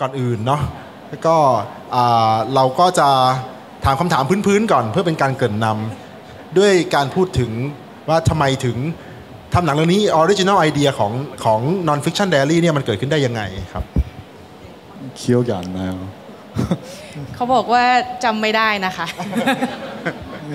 ก่อนอื่นเนาะแล้วก็เราก็จะถามคำถามพื้นๆก่อนเพื่อเป็นการเกริ่นนำด้วยการพูดถึงว่าทำไมถึงทำหนังเรื่องนี้ออริจินอลไอเดียของ Non-Fiction Diary เนี่ยมันเกิดขึ้นได้ยังไงครับ 기억이안나요 เขาบอกว่าจำไม่ได้นะคะ 그냥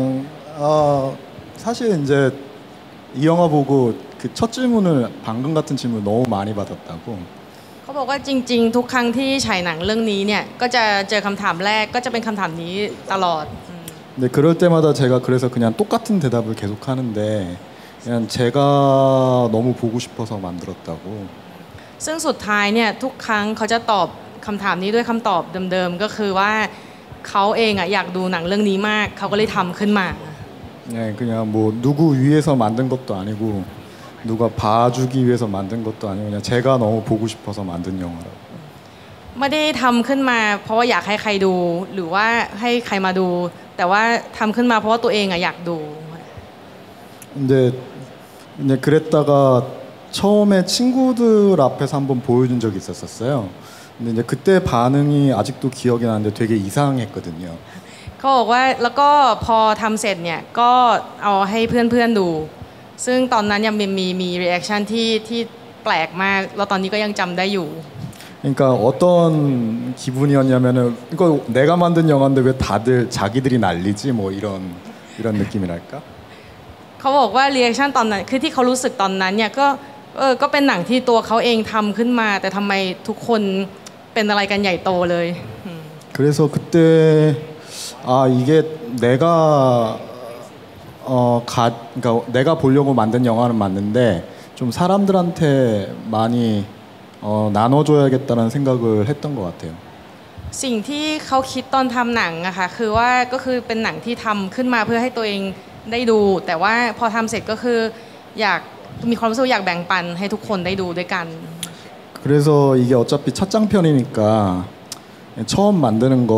사실 이제 이 영화 보고 그 첫 질문을 방금 같은 질문 너무 많이 받았다고 เขาบอกว่าจริงๆทุกครั้งที่ฉายหนังเรื่องนี้เนี่ยก็จะเจอคำถามแรกก็จะเป็นคำถามนี้ตลอด 네 그럴 때마다 제가 그래서 그냥 똑같은 대답을 계속 하는데 그냥 제가 너무 보고 싶어서 만들었다고 ซึ่งสุดท้ายเนี่ยทุกครั้งเขาจะตอบคำถามนี้ด้วยคำตอบเดิมๆก็คือว่าเขาเองอยากดูหนังเรื่องนี้มากเขาก็เลยทำขึ้นมา 네 그냥 뭐 누구 위해서 만든 것도 아니고 누가 봐주기 위해서 만든 것도 아니고 그냥 제가 너무 보고 싶어서 만든 영화라고 ไม่ได้ทำขึ้นมาเพราะว่าอยากให้ใครดูหรือว่าให้ใครมาดูแต่ว่าทำขึ้นมาเพราะว่าตัวเองอยากดู 근데 그랬다가 처음에 친구들 앞에서 한번 보여준 적이 있었어요. 근데 이제 그때 반응이 아직도 기억이 나는데 되게 이상했거든요. เขาบอกว่าแล้วก็พอทำเสร็จเนี่ยก็เอาให้เพื่อนๆดูซึ่งตอนนั้นยังมีรีแอคชั่นที่แปลกมากแล้วตอนนี้ก็ยังจำได้อยู่ 그러니까 어떤 기분이었냐면은 이거 내가 만든 영화인데 왜 다들 자기들이 난리지 뭐 이런 느낌이랄까? เขาบอกว่ารีแอคชั่นตอนนั้นคือที่เขารู้สึกตอนนั้นเนี่ยก็เป็นหนังที่ตัวเขาเองทำขึ้นมาแต่ทำไมทุกคนเป็นอะไรกันใหญ่โตเลย 그래서 그때 이게 내가 그러니까 내가 보려고 만든 영화는 맞는데 좀 사람들한테 많이 나눠줘야겠다는 생각을 했던 것 같아요. สิ่งที่เขาคิดตอนทำหนังอะค่ะคือว่าก็คือเป็นหนังที่ทำขึ้นมาเพื่อให้ตัวเองได้ดูแต่ว่าพอทำเสร็จก็คืออยากมีความรู้สึกอยากแบ่งปันให้ทุกคนได้ดูด้วยกัน 그래서 이게 어차피 첫 장편이니까 처음 만드는 거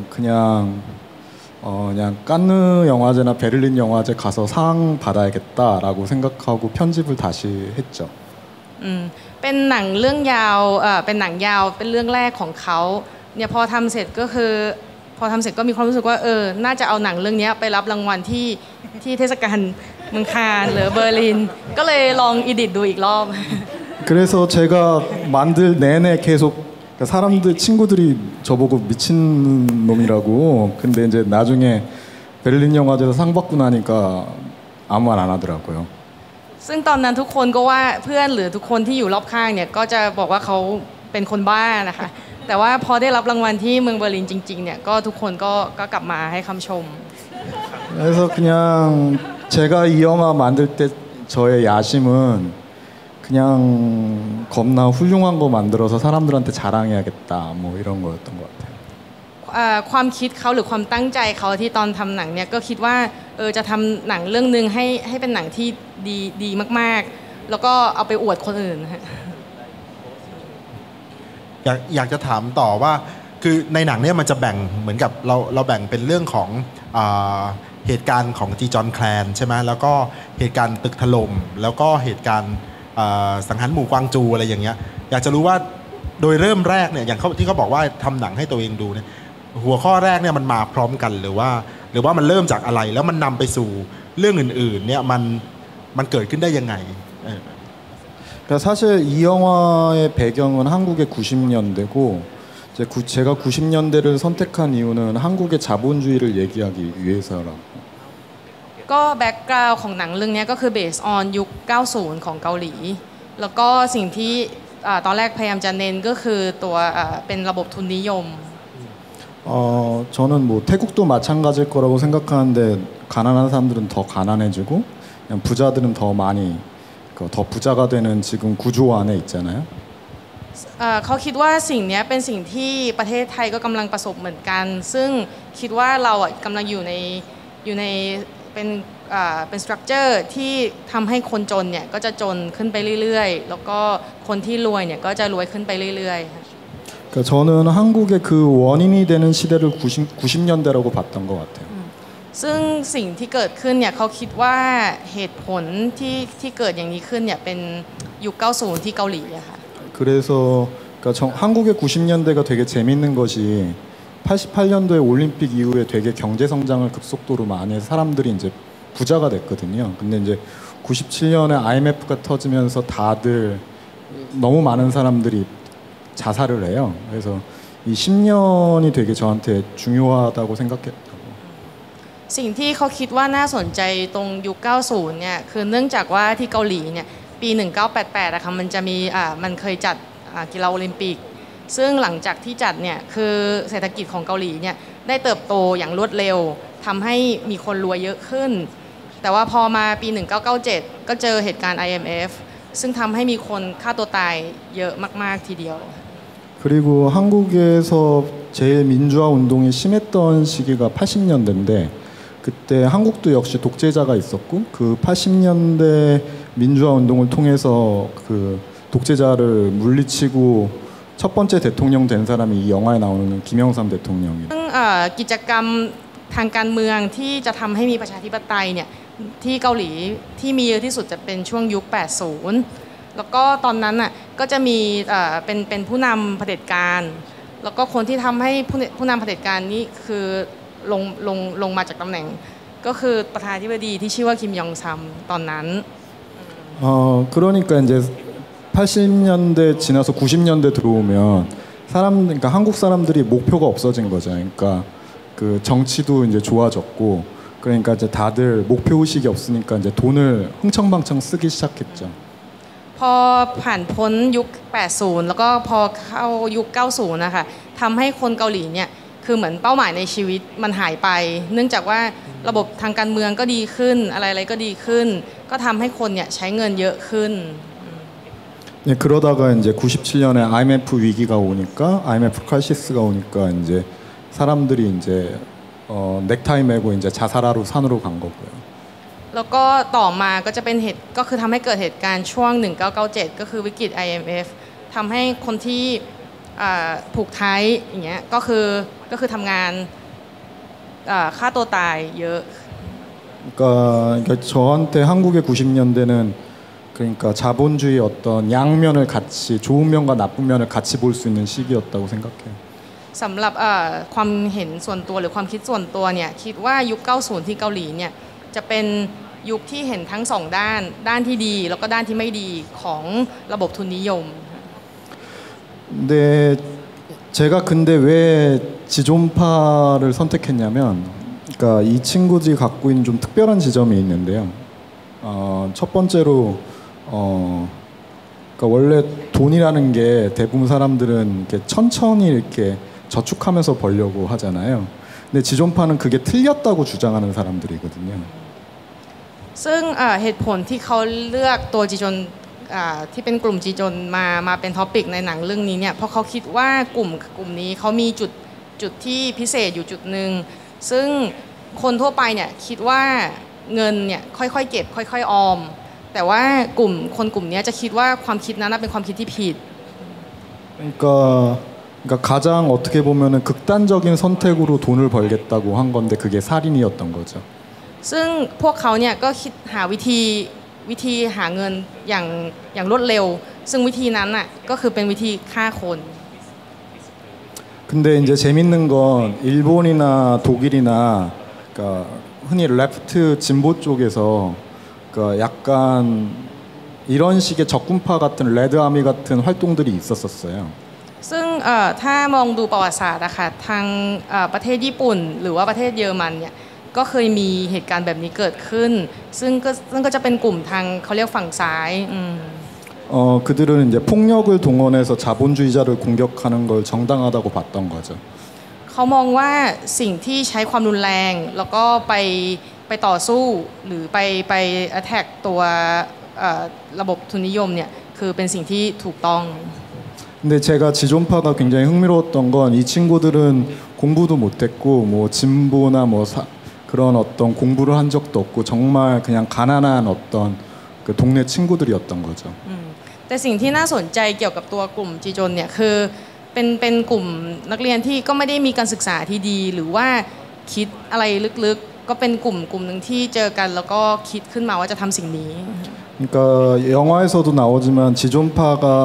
그냥 칸느 영화제나 베를린 영화제 가서 상 받아야겠다라고 생각하고 편집을 다시 했죠. เป็นหนังเรื่องยาวเป็นหนังยาวเป็นเรื่องแรกของเขาเนี่ยพอทำเสร็จก็คือพอทำเสร็จก็มีความรู้สึกว่าน่าจะเอาหนังเรื่องนี้ไปรับรางวัลที่เทศกาลเมืองคานหรือเบอร์ลินก็เลยลองอีดิทดูอีกรอบ 그래서 제가 만들 내내 계속 사람들 친구들이 저보고 미친놈이라고 근데 이제 나중에 베를린 영화제에서 상 받고 나니까 아무 말 안 하더라고요. ซึ่งตอนนั้นทุกคนก็ว่าเพื่อนหรือทุกคนที่อยู่รอบข้างเนี่ยก็จะบอกว่าเขาเป็นคนบ้านะคะแต่ว่าพอได้รับรางวัลที่เมืองเบอร์ลินจริงๆเนี่ยก็ทุกคนก็กลับมาให้คำชม 그래서 그냥 제가 이 영화 만들 때 저의 야심은 그냥 겁나 훌륭한 거 만들어서 사람들한테 자랑해야겠다 뭐 이런 거였던 것 같아요. ความคิดเขาหรือความตั้งใจเขาที่ตอนทำหนังเนี่ยก็คิดว่าจะทำหนังเรื่องนึงให้เป็นหนังที่ดีมากๆแล้วก็เอาไปอวดคนอื่นอยากจะถามต่อว่าคือในหนังเนี่ยมันจะแบ่งเหมือนกับเราแบ่งเป็นเรื่องของเหตุการณ์ของจีจอนแคลนใช่ไหมแล้วก็เหตุการณ์ตึกถล่มแล้วก็เหตุการณ์สังหารหมู่กวางจูอะไรอย่างเงี้ยอยากจะรู้ว่าโดยเริ่มแรกเนี่ยอย่างที่เขาบอกว่าทำหนังให้ตัวเองดูเนี่ยหัวข้อแรกเนี่ยมันมาพร้อมกันหรือว่ามันเริ่มจากอะไรแล้วมันนำไปสู่เรื่องอื่นๆเนี่ยมันเกิดขึ้นได้ยังไง 그러니까 사실 이 영화의 배경은 한국의 90년대고 제가 90년대를 선택한 이유는 한국의 자본주의를 얘기하기 위해서라고. ก็แบ็กกราวด์ของหนังเรื่องนี้ก็คือ based on ยุค 90 ของเกาหลีแล้วก็สิ่งที่ตอนแรกพยายามจะเน้นก็คือตัวเป็นระบบทุนนิยม 저는 뭐 태국도 마찬가지일 거라고 생각하는데 가난한 사람들은 더 가난해지고 그냥 부자들은 더 많이 더 부자가 되는 지금 구조 안에 있잖아요. เขาคิดว่าสิ่งนี้เป็นสิ่งที่ประเทศไทยก็กำลังประสบเหมือนกันซึ่งคิดว่าเรากำลังอยู่ในเป็นสตรัคเจอร์ที่ทำให้คนจนเนี่ยก็จะจนขึ้นไปเรื่อยๆแล้วก็คนที่รวยเนี่ยก็จะรวยขึ้นไปเรื่อยๆ 그러니까 저는 한국의 그 원인이 되는 시대를 90년대라고 봤던 것 같아요. ซึ่งสิ่งที่เกิดขึ้นเนี่ยเขาคิดว่าเหตุผลที่เกิดอย่างนี้ขึ้นเนี่ยเป็นยุค 90 ที่เกาหลีอะค่ะ 그래서 한국의 90년대가 되게 재밌는 것이 88년도에 올림픽 이후에 되게 경제 성장을 급속도로 많이 해서 사람들이 이제 부자가 됐거든요. 근데 이제 97년에 IMF가 터지면서 다들 너무 많은 사람들이 자살을 해요. 그래서 이 10년이 되게 저한테 중요하다고 생각했다고. สิ่งที่เขาคิดว่าน่าสนใจตรงยุค 90 เนี่ยคือเนื่องจากว่าที่เกาหลีเนี่ยปี 1988อะค่ะมันจะมีมันเคยจัดกีฬาโอลิมปิกซึ่งหลังจากที่จัดเนี่ยคือเศรษฐกิจของเกาหลีเนี่ยได้เติบโตอย่างรวดเร็วทำให้มีคนรวยเยอะขึ้นแต่ว่าพอมาปี 1997 ก็เจอเหตุการณ์ IMF ซึ่งทำให้มีคนฆ่าตัวตายเยอะมากๆทีเดียว 그리고 한국에서 제일 민주화 운동이 심했던 시기가 80년대인데 그때 한국도 역시 독재자가 있었고 그 80년대 민주화 운동을 통해서 그 독재자를 물리치고 첫 번째 대통령 된 사람이 이 영화에 나오는 김영삼 대통령이에요. ซึ่งกิจกรรมทางการเมืองที่จะทำให้มีประชาธิปไตยเนี่ยที่เกาหลีที่มีเยอะที่สุดจะเป็นช่วงยุค 80 แล้วก็ตอนนั้นน่ะก็จะมีเป็นผู้นำเผด็จการแล้วก็คนที่ทำให้ผู้นำเผด็จการนี้คือลงมาจากตำแหน่งก็คือประธานาธิบดีที่ชื่อว่าคิมยองซัมตอนนั้น 그러니까 이제 80년대 지나서 90년대 들어오면 그러니까 한국 사람들이 목표가 없어진 거죠. 그러니까 그 정치도 이제 좋아졌고 그러니까 이제 다들 목표 의식이 없으니까 이제 돈을 흥청망청 쓰기 시작했죠. พอผ่านพ้นยุค 80 แล้วก็พอเข้ายุค 90 นะคะทำให้คนเกาหลีเนี่ยคือเหมือนเป้าหมายในชีวิตมันหายไปเนื่องจากว่าระบบทางการเมืองก็ดีขึ้นอะไรๆก็ดีขึ้นก็ทำให้คนเนี่ยใช้เงินเยอะขึ้น 네, 그러다가 이제 97년에 IMF 위기가 오니까 IMF 크라이시스가 오니까 이제 사람들이 이제 넥타이 메고 이제 자살하러 산으로 간 거고요. แล้วก็ต่อมาก็จะเป็นเหตุก็คือทำให้เกิดเหตุการณ์ช่วง 1997 ก็คือวิกฤต IMF ทำให้คนที่ผูกไทยอย่างเงี้ยก็คือทำงานฆ่าตัวตายเยอะ 그러니까 저한테 한국의 90년대는 그러니까 자본주의 어떤 양면을 같이 좋은 면과 나쁜 면을 같이 볼 수 있는 시기였다고 생각해요. สำหรับความเห็นส่วนตัวหรือความคิดส่วนตัวเนี่ยคิดว่ายุค 90 ที่เกาหลีเนี่ยจะเป็นยุคที่เห็นทั้งสองด้านที่ดีแล้วก็ด้านที่ไม่ดีของระบบทุนนิยม 네, 제가 근데 왜 지존파를 선택했냐면 그러니까 이 친구들이 갖고 있는 좀 특별한 지점이 있는데요. 첫 번째로 그러니까 원래 돈이라는 게 대부분 사람들은 이렇게 천천히 이렇게 저축하면서 벌려고 하잖아요. 근데 지존파는 그게 틀렸다고 주장하는 사람들이거든요. ซึ่งเหตุผลที่เขาเลือกตัวจีจนที่เป็นกลุ่มจีจนมาเป็นท็อปิกในหนังเรื่องนี้เนี่ยเพราะเขาคิดว่ากลุ่มนี้เขามีจุดที่พิเศษอยู่จุดหนึ่งซึ่งคนทั่วไปเนี่ยคิดว่าเงินเนี่ยค่อยๆเก็บค่อยๆออมแต่ว่ากลุ่มนี้จะคิดว่าความคิดนั้นเป็นความคิดที่ผิด 그러니까 가장 어떻게 보면은 극단적인 선택으로 돈을 벌겠다고 한 건데 그게 살인이었던 거죠. ซึ่งพวกเขาเนี่ยก็คิดหาวิธีหาเงินอย่างรวดเร็วซึ่งวิธีนั้นน่ะก็คือเป็นวิธีฆ่าคน 근데 이제 재밌는 건 일본이나 독일이나 그러니까 흔히 레프트 진보 쪽에서 그러니까 약간 이런 식의 적군파 같은 레드아미 같은 활동들이 있었었어요. ซึ่งถ้ามองดูประวัติศาสตร์นะคะทางประเทศญี่ปุ่นหรือว่าประเทศเยอรมันเนี่ยก็เคยมีเหตุการณ์แบบนี้เกิดขึ้นซึ่งก็จะเป็นกลุ่มทางเขาเรียกฝั่งซ้าย 그들은 이제 폭력을 동원해서 자본주의자를 공격하는 걸 정당하다고 봤던 거죠. เขามองว่าสิ่งที่ใช้ความรุนแรงแล้วก็ไปต่อสู้หรือไป attack ตัวระบบทุนนิยมเนี่ยคือเป็นสิ่งที่ถูกต้อง 근데 제가 지존파가 굉장히 흥미로웠던 건 이 친구들은 공부도 못했고 뭐 진보나 뭐 그런 어떤 공부를 한 적도 없고 정말 그냥 가난한 어떤 그 동네 친구들이었던 거죠. แต่สิ่งที่น่าสนใจเกี่ยวกับตัวกลุ่มจีจนเนี่ยคือเป็นกลุ่มนักเรียนที่ก็ไม่ได้มีการศึกษาที่ดีหรือว่าคิดอะไรลึกๆก็เป็นกลุ่มหนึ่งที่เจอกันแล้วก็คิดขึ้นมาว่าจะทำสิ่งนี้ 그러니까 영화에서도 나오지만 지존파가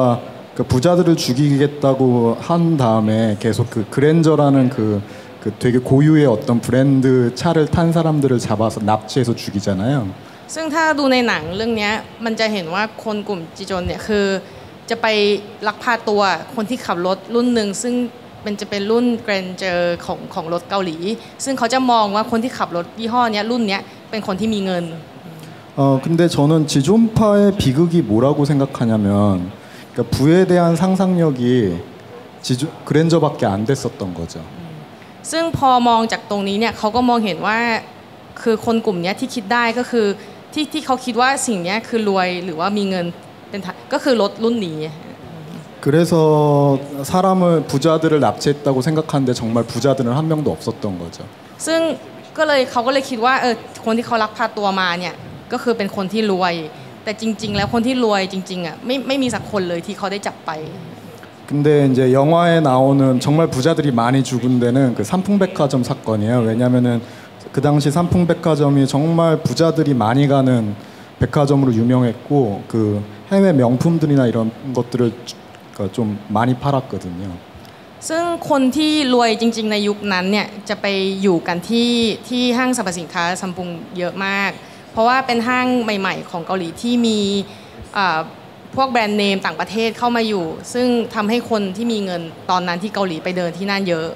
그 부자들을 죽이겠다고 한 다음에 계속 그 그랜저라는 그 되게 고유의 어떤 브랜드 차를 탄 사람들을 잡아서 납치해서 죽이잖아요. ซึ่งถ้าดูในหนังเรื่องนี้มันจะเห็นว่าคนกลุ่มจีจนเนี่ยคือจะไปลักพาตัวคนที่ขับรถรุ่นหนึ่งซึ่งจะเป็นรุ่นเกรนเจอร์ของรถเกาหลีซึ่งเขาจะมองว่าคนที่ขับรถยี่ห้อนี้รุ่นนี้เป็นคนที่มีเงิน 근데 저는 지존파의 비극이 뭐라고 생각하냐면 그러니까 부에 대한 상상력이 그랜저밖에 안 됐었던 거죠. ซึ่งพอมองจากตรงนี้เนี่ยเขาก็มองเห็นว่าคือคนกลุ่มนี้ที่คิดได้ก็คือที่เขาคิดว่าสิ่งนี้คือรวยหรือว่ามีเงินเป็นก็คือรถรุ่นนี้ 그래서 사람을 부자들을 납치했다고 생각하는데 정말 부자들은 한 명도 없었던 거죠. ซึ่งเขาก็เลยคิดว่าคนที่เขาลักพาตัวมาเนี่ยก็คือเป็นคนที่รวยแต่จริงๆแล้วคนที่รวยจริงๆอ่ะไม่มีสักคนเลยที่เขาได้จับไป 근데 이제 영화에 나오는 정말 부자들이 많이 죽은 데는 그 삼풍백화점 사건이에요. 왜냐면은 그 당시 삼풍백화점이 정말 부자들이 많이 가는 백화점으로 유명했고 그 해외 명품들이나 이런 것들을 좀 많이 팔았거든요. ซึ่งคนที่รวยจริงๆในยุคนั้นเนี่ยจะไปอยู่กันที่ห้างสรรพสินค้าซัมซุงเยอะมากเพราะว่าเป็นห้างใหม่ๆของเกาหลีที่มีพวกแบรนด์เนมต่างประเทศเข้ามาอยู่ซึ่งทำให้คนที่มีเงินตอนนั้นที่เกาหลีไปเดินที่นั่นเยอะ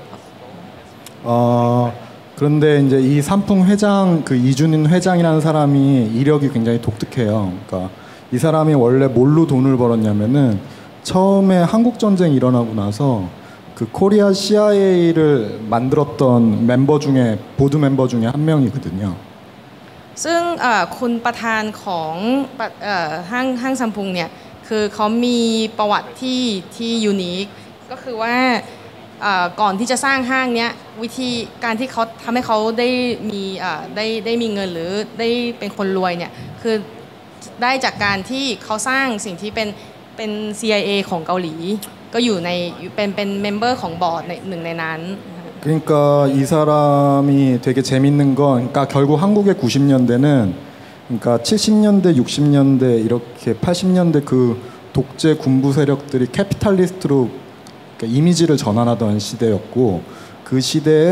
그런데 이제 이 삼풍 회장 그 이준인 회장이라는 사람이 이력이 굉장히 독특해요. 그러니까 이 사람이 원래 뭘로 돈을 벌었냐면은 처음에 한국 전쟁 일어나고 나서 그 코리아 CIA를 만들었던 멤버 중에 보드 멤버 중에 한 명이거든요. ซึ่งคุณประธานของห้างซัมซุงเนี่ยคือเขามีประวัติที่ยูนิคก็คือว่าก่อนที่จะสร้างห้างเนี้ยวิธีการที่เขาทำให้เขาได้มีเงินหรือได้เป็นคนรวยเนี่ยคือได้จากการที่เขาสร้างสิ่งที่เป็น CIA ของเกาหลีก็อยู่ในเป็นเมมเบอร์ของบอร์ดหนึ่งในนั้น 그러니까 이 사람이 되게 재밌는 건 그러니까 결국 한국의 90년대는 그러니까 70년대, 60년대 이렇게 80년대 그 독재 군부 세력들이 캐피탈리스트로 그러니까 이미지를 전환하던 시대였고 그 시대에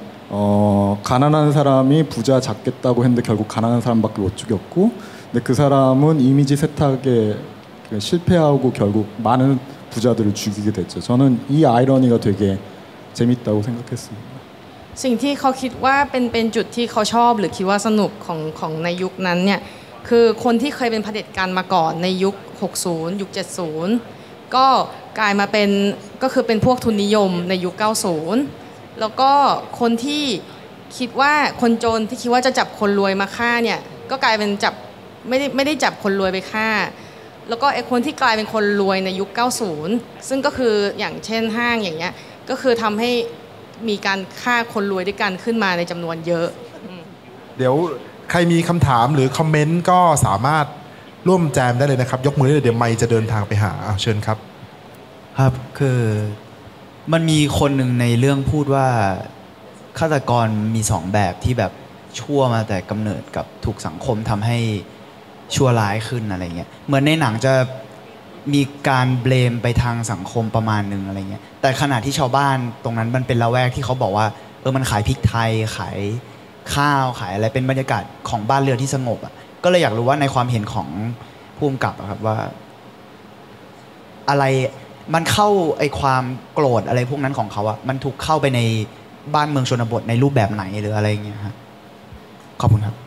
가난한 사람이 부자 잡겠다고 했는데 결국 가난한 사람밖에 못 죽였고 근데 그 사람은 이미지 세탁에 실패하고 결국 많은 부자들을 죽이게 됐죠. 저는 이 아이러니가 되게 재밌다고 생각했습니다. สิ่งที่เขาคิดว่าเป็นจุดที่เขาชอบหรือคิดว่าสนุกของในยุคนั้นเนี่ยคือคนที่เคยเป็นเผด็จการมาก่อนในยุค 60 ยุค 70 ก็กลายมาเป็นก็คือเป็นพวกทุนนิยมในยุค 90 แล้วก็คนที่คิดว่าคนจนที่คิดว่าจะจับคนรวยมาฆ่าเนี่ยก็กลายเป็นจับไม่ได้จับคนรวยไปฆ่าแล้วก็ไอ้คนที่กลายเป็นคนรวยในยุค 90 ซึ่งก็คืออย่างเช่นห้างอย่างเงี้ยก็คือทำให้มีการฆ่าคนรวยด้วยกันขึ้นมาในจำนวนเยอะเดี๋ยวใครมีคำถามหรือคอมเมนต์ก็สามารถร่วมแจมได้เลยนะครับยกมือได้เลยเดี๋ยวไมค์จะเดินทางไปหาเชิญครับครับคือมันมีคนหนึ่งในเรื่องพูดว่าฆาตกรมีสองแบบที่แบบชั่วมาแต่กำเนิดกับถูกสังคมทำให้ชั่วร้ายขึ้นอะไรเงี้ยเหมือนในหนังจะมีการเบลมไปทางสังคมประมาณนึงอะไรเงี้ยแต่ขณะที่ชาวบ้านตรงนั้นมันเป็นละแวกที่เขาบอกว่ามันขายพริกไทยขายข้าวขายอะไรเป็นบรรยากาศของบ้านเรือนที่สงบอ่ะก็เลยอยากรู้ว่าในความเห็นของผู้กำกับครับว่าอะไรมันเข้าไอความโกรธอะไรพวกนั้นของเขาอ่ะมันถูกเข้าไปในบ้านเมืองชนบทในรูปแบบไหนหรืออะไรเงี้ยฮะขอบคุณครับ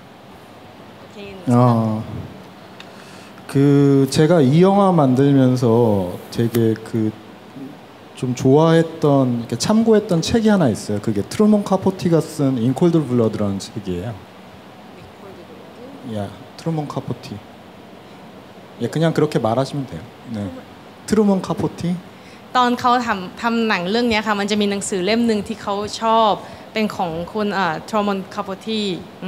그 제가 이 영화 만들면서 되게 그 좀 좋아했던 이렇게 참고했던 책이 하나 있어요. 그게 트루먼 카포티가 쓴 인콜드 블러드라는 책이에요. 야, 트루먼 카포티. 예, 그냥 그렇게 말하시면 돼요. 네. 트루먼 카포티. ตอนเขาทำหนังเรื่องนี้ค่ะมันจะมีหนังสือเล่มหนึ่งที่เขาชอบเป็นของคุณทรูแมนคาโพที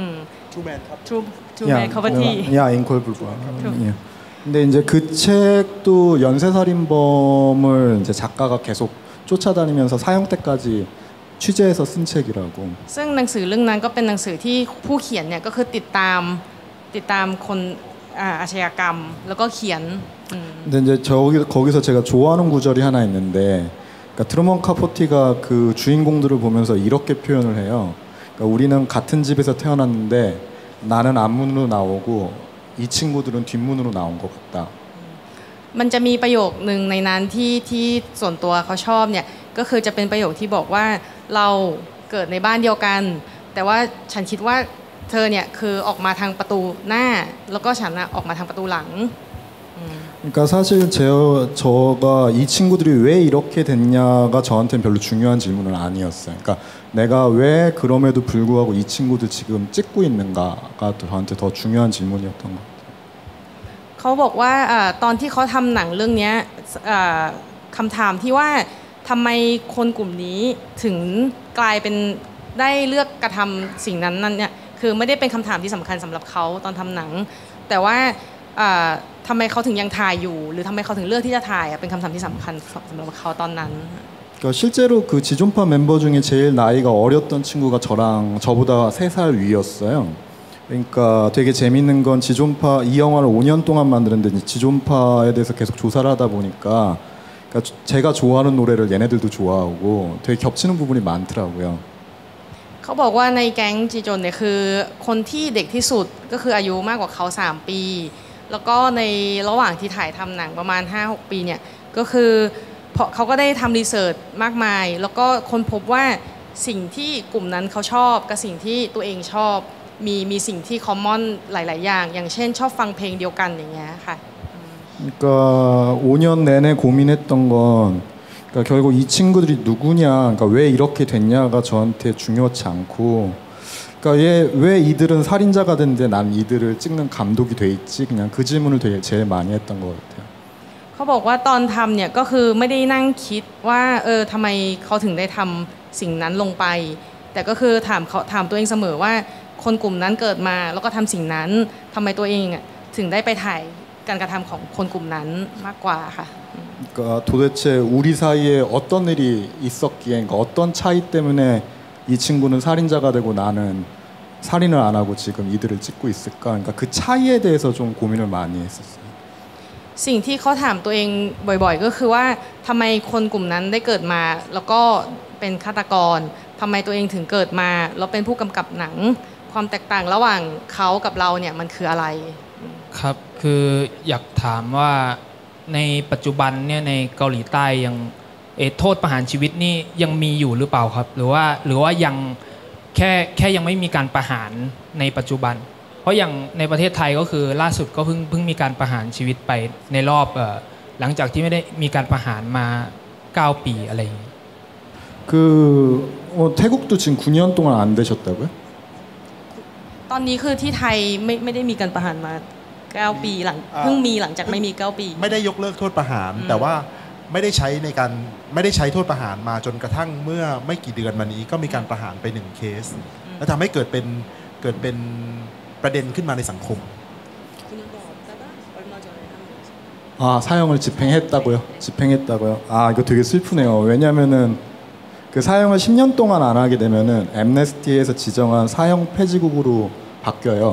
ทูแมนคาโพที 야, 인콜드 블러드. 근데 이제 그 책도 연쇄살인범을 이제 작가가 계속 쫓아다니면서 사형 때까지 취재해서 쓴 책이라고. ซึ่งหนังสือเรื่องนั้นก็เป็นหนังสือที่ผู้เขียนเนี่ยก็คือติดตามคนอาชญากรรมแล้วก็เขียน 근데 이제 거기서 제가 좋아하는 구절이 하나 있는데, 그러니까 트루먼 카포티가 그 주인공들을 보면서 이렇게 표현을 해요. 그러니까 우리는 같은 집에서 태어났는데 나는 앞문으로 나오고 이 친구들은 뒷문으로 나온 것 같다. มันจะมีประโยคนึงในนั้นที่ส่วนตัวเขาชอบเนี่ยก็คือจะเป็นประโยคที่บอกว่าเราเกิดในบ้านเดียวกันแต่ว่าฉันคิดว่าเธอเนี่ยคือออกมาทางประตูหน้าแล้วก็ฉันออกมาทางประตูหลัง 그러니까 사실 저가 이 친구들이 왜 이렇게 됐냐가 저한테는 별로 중요한 질문은 아니었어요. 그러니까 내가 왜 그럼에도 불구하고 이 친구들 지금 찍고 있는가가 저한테 더 중요한 질문이었던 것 같아요. เขาบอกว่าตอนที่เขาทำหนังเรื่องนี้คำถามที่ว่าทำไมคนกลุ่มนี้ถึงกลายเป็นได้เลือกกระทำสิ่งนั้นเนี่ยคือไม่ได้เป็นคำถามที่สำคัญสำหรับเขาตอนทำหนังแต่ว่าทำไมเขาถึงยังถ่ายอยู่หรือทำไมเขาถึงเลือกที่จะถ่ายเป็นคำถามที่สำคัญสำหรับเขาตอนนั้น 그러니까 실제로 그 지존파 멤버 중에 제일 나이가 어렸던 친구가 저보다 3살 위였어요. 그러니까 되게 재밌는 건 지존파 이 영화를 5년 동안 만드는데 지존파에 대해서 계속 조사를 하다 보니까 그러니까 제가 좋아하는 노래를 얘네들도 좋아하고 되게 겹치는 부분이 많더라고요. เขาบอกว่าในแก๊งจีจนเนี่ยคือคนที่เด็กที่สุดก็คืออายุมากกว่าเขา3 ปีแล้วก็ในระหว่างที่ถ่ายทำหนังประมาณ 5-6 ปีเนี่ยก็คือเขาก็ได้ทำรีเสิร์ชมากมายแล้วก็ค้นพบว่าสิ่งที่กลุ่มนั้นเขาชอบกับสิ่งที่ตัวเองชอบมีสิ่งที่คอมมอนหลายๆอย่างอย่างเช่นชอบฟังเพลงเดียวกันอย่างเงี้ยค่ะ 그러니까 5년 내내 고민했던 건 그러니까 결국 이 친구들이 누구냐, 그러니까 왜 이렇게 됐냐가 저한테 중요치 않고, 그러니까 왜 이들은 살인자가 됐는데 난 이들을 찍는 감독이 돼 있지, 그냥 그 질문을 되게 제일 많이 했던 것 같아요. เขาบอกว่าตอนทำเนี่ยก็คือไม่ได้นั่งคิดว่าทำไมเขาถึงได้ทำสิ่งนั้นลงไปแต่ก็คือถามตัวเองเสมอว่าคนกลุ่มนั้นเกิดมาแล้วก็ทำสิ่งนั้นทำไมตัวเองถึงได้ไปถ่ายการกระทำของคนกลุ่มนั้นมากกว่าค่ะ 그러니까 도대체 우리 사이에 어떤 일이 있었기에, 그러니까 어떤 차이 때문에 이 친구는 살인자가 되고 나는 살인을 안 하고 지금 이들을 찍고 있을까? 그러니까 그 차이에 대해서 좀 고민을 많이 했었어요. สิ่งที่เขาถามตัวเองบ่อยๆก็คือว่าทำไมคนกลุ่มนั้นได้เกิดมาแล้วก็เป็นฆาตกรทำไมตัวเองถึงเกิดมาแล้วเป็นผู้กำกับหนังความแตกต่างระหว่างเขากับเราเนี่ยมันคืออะไรครับคืออยากถามว่าในปัจจุบันเนี่ยในเกาหลีใต้ยังโทษประหารชีวิตนี่ยังมีอยู่หรือเปล่าครับหรือว่ายังแค่ยังไม่มีการประหารในปัจจุบันเพราะอย่างในประเทศไทยก็คือล่าสุดก็เพิ่งมีการประหารชีวิตไปในรอบหลังจากที่ไม่ได้มีการประหารมา9 ปีอะไรอย่างนี้ 그 태국도 지금 9년 동안 안 되셨다고요? ตอนนี้คือที่ไทยไม่ได้มีการประหารมา9 ปีหลังเพิ่งมีหลังจากไม่มี9 ปีไม่ได้ยกเลิกโทษประหารแต่ว่าไม่ได้ใช้โทษประหารมาจนกระทั่งเมื่อไม่กี่เดือนมานี้ก็มีการประหารไป1 เคสและทำให้เกิดเป็นประเด็นขึ้นมาในสังคม 사형을 집행했다고요? 이거 되게 슬프네요. 왜냐면은 그 사형을 10년 동안 안 하게 되면은 엠네스티에서 지정한 사형 폐지국으로 바뀌어요.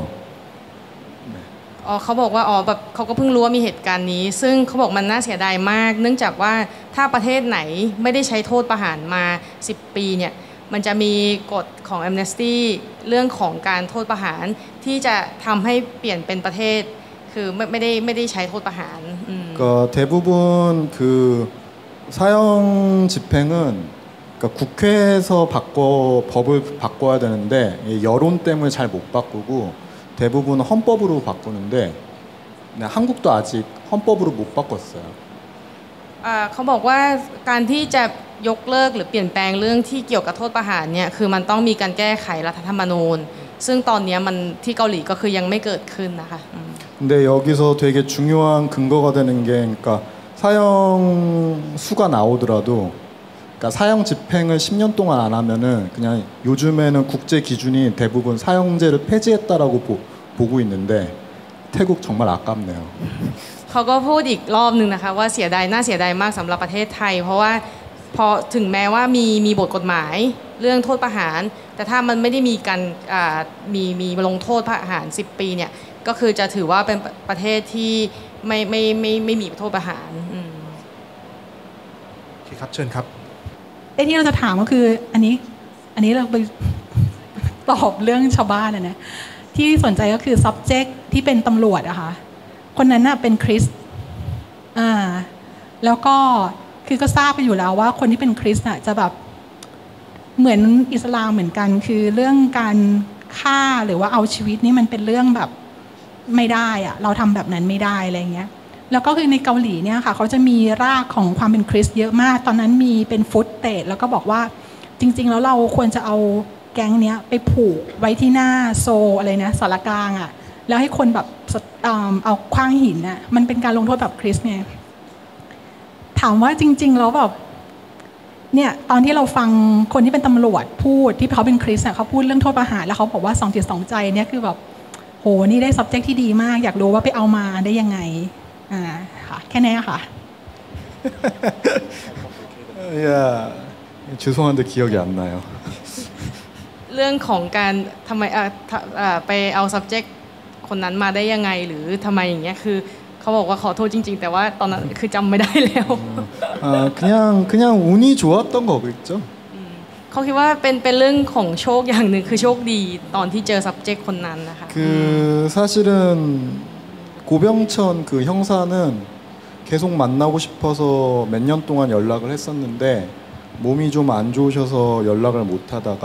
เขาบอกว่าแบบเขาก็เพิ่งรู้ว่ามีเหตุการณ์นี้ซึ่งเขาบอกมันน่าเสียดายมากเนื่องจากว่าถ้าประเทศไหนไม่ได้ใช้โทษประหารมา10 ปีเนี่ยมันจะมีกฎของ Amnesty เรื่องของการโทษประหารที่จะทำให้เปลี่ยนเป็นประเทศคือไม่ได้ใช้โทษประหาร 대부분 그 사형 집행은 그러니까 국회에서 법을 바꿔야 되는데 여론 때문에 잘 못 바꾸고 대부분 헌법으로 바꾸는데 한국도 아직 헌법으로 못 바꿨어요. เขาบอกว่าการที่จะยกเลิกหรือเปลี่ยนแปลงเรื่องที่เกี่ยวกับโทษประหารเนี่ยคือมันต้องมีการแก้ไขรัฐธรรมนูญซึ่งตอนนี้มันที่เกาหลีก็คือยังไม่เกิดขึ้นนะคะ 근데 여기서 되게 중요한 근거가 되는 게 그러니까 사형 수가 나오더라도 그러니까 사형 집행을 10년 동안 안 하면은 그냥 요즘에는 국제 기준이 대부분 사형제를 폐지했다라고 보고 있는데 태국 정말 아깝네요. เขาก็พูดอีกรอบนึงนะคะว่าน่าเสียดายมากสำหรับประเทศไทยเพราะว่าพอถึงแม้ว่ามีบทกฎหมายเรื่องโทษประหารแต่ถ้ามันไม่ได้มีการมีลงโทษประหาร10 ปีเนี่ยก็คือจะถือว่าเป็นประเทศที่ไม่มีโทษประหารโอเคครับเชิญครับที่เราจะถามก็คืออันนี้เราไปตอบเรื่องชาวบ้านนะที่สนใจก็คือ subject ที่เป็นตำรวจอะค่ะคนนั้นน่ะเป็นคริสต์แล้วก็คือก็ทราบกันอยู่แล้วว่าคนที่เป็นคริสต์น่ะจะแบบเหมือนอิสลามเหมือนกันคือเรื่องการฆ่าหรือว่าเอาชีวิตนี่มันเป็นเรื่องแบบไม่ได้อะเราทำแบบนั้นไม่ได้อะไรเงี้ยแล้วก็คือในเกาหลีเนี่ยค่ะเขาจะมีรากของความเป็นคริสต์เยอะมากตอนนั้นมีเป็นฟุตเตจแล้วก็บอกว่าจริงๆแล้วเราควรจะเอาแก๊งเนี้ยไปผูกไว้ที่หน้าโซอะไรนะสารกลางอ่ะแล้วให้คนแบบเอาขว้างหินน่ะมันเป็นการลงโทษแบบคริสต์ไงถามว่าจริงๆแล้วแบบเนี่ยตอนที่เราฟังคนที่เป็นตำรวจพูดที่เขาเป็นคริสต์เขาพูดเรื่องโทษประหารแล้วเขาบอกว่า2 จิต 2 ใจเนี่ยคือแบบโหนี่ได้ subject ที่ดีมากอยากรู้ว่าไปเอามาได้ยังไงค่ะแค่นี้ค่ะ 죄송한데 기억이 안 나요. เรื่องของการทำไมไปเอา subject คนนั้นมาได้ยังไงหรือทำไมอย่างเงี้ยคือเขาบอกว่าขอโทษจริงๆแต่ว่าตอนนั้นคือจำไม่ได้แล้ว 그냥 운이 좋았던 거겠죠. เขาคิดว่าเป็นเรื่องของโชคอย่างหนึ่งคือโชคดีตอนที่เจอ subject คนนั้นนะคะ 사실은 고병천 그 형사는 계속 만나고 싶어서 몇 년 동안 연락을 했었는데 몸이 좀 안 좋으셔서 연락을 못 하다가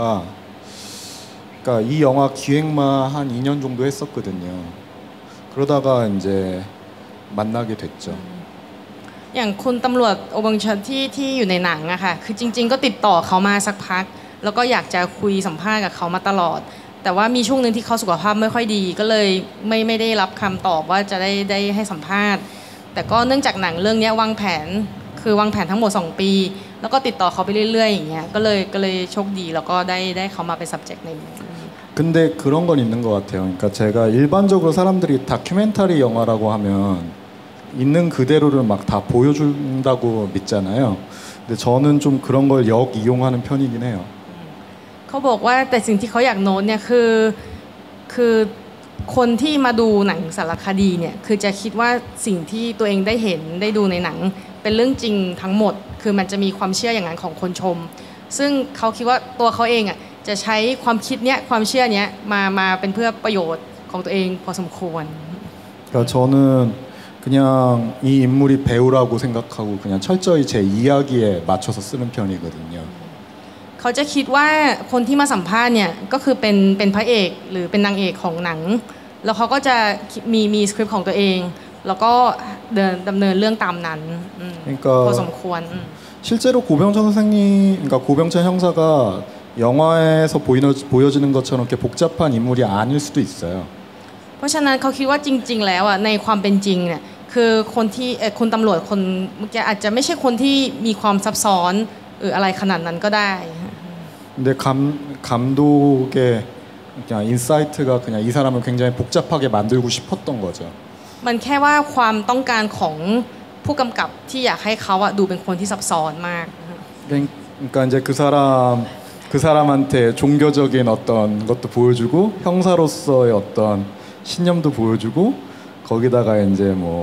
그러니까 이 영화 기획만 한 2년 정도 했었거든요. 그러다가 이제 만나게 됐죠. อย่างคุณตำรวจโอบังชันที่อยู่ในหนังอะค่ะคือจริงๆก็ติดต่อเขามาสักพักแล้วก็อยากจะคุยสัมภาษณ์กับเขามาตลอดแต่ว่ามีช่วงหนึ่งที่เขาสุขภาพไม่ค่อยดีก็เลยไม่ได้รับคำตอบว่าจะได้ให้สัมภาษณ์แต่ก็เนื่องจากหนังเรื่องนี้วางแผนทั้งหมด2 ปีแล้วก็ติดต่อเขาไปเรื่อยๆอย่างเงี้ยก็เลยโชคดีแล้วก็ได้เขามาเป็น subject ในนี้ 근데 그런 건 있는 것 같아요. 그러니까 제가 일반적으로 사람들이 다큐멘터리 영화라고 하면 있는 그대로를 막 다 보여준다고 믿잖아요. 근데 저는 좀 그런 걸 역이용하는 편이긴 해요. เขาบอกว่าแต่สิ่งที่เขาอยากโน้ตเนี่ยคือคนที่มาดูหนังสารคดีเนี่ยคือจะคิดว่าสิ่งที่ตัวเองได้เห็นได้ดูในหนังเป็นเรื่องจริงทั้งหมดคือมันจะมีความเชื่ออย่างนั้นของคนชมซึ่งเขาคิดว่าตัวเขาเองอ่ะจะใช้ความคิดเนี้ยความเชื่อเนี้ยมาเป็นเพื่อประโยชน์ของตัวเองพอสมควร 그러니까 저는 그냥 이 인물이 배우라고 생각하고 그냥 철저히 제 이야기에 맞춰서 쓰는 편이거든요. เขาจะคิดว่าคนที่มาสัมภาษณ์เนี่ยก็คือเป็นพระเอกหรือเป็นนางเอกของหนังแล้วเขาก็จะมีสคริปต์ของตัวเองแล้วก็ดำเนินเรื่องตามนั้นพอสมควร 실제로 고병천 선생님, 그러니까 고병천 형사가 영화에서 보여지는 것처럼 이렇게 복잡한 인물이 아닐 수도 있어요. เพราะฉะนั้นเขาคิดว่าจริงๆแล้วอ่ะในความเป็นจริงเนี่ยคือคนตำรวจคนเมื่อกี้อาจจะไม่ใช่คนที่มีความซับซ้อนอะไรขนาดนั้นก็ได้ 근데 감독의 그냥 인사이트가 그냥 이 사람을 굉장히 복잡하게 만들고 싶었던 거죠. มันแค่ว่าความต้องการของผู้กำกับที่อยากให้เขาดูเป็นคนที่ซับซ้อนมาก 그러니까 이제 그 사람한테 종교적인 어떤 것도 보여주고 형사로서의 어떤 신념도 보여주고 거기다가 이제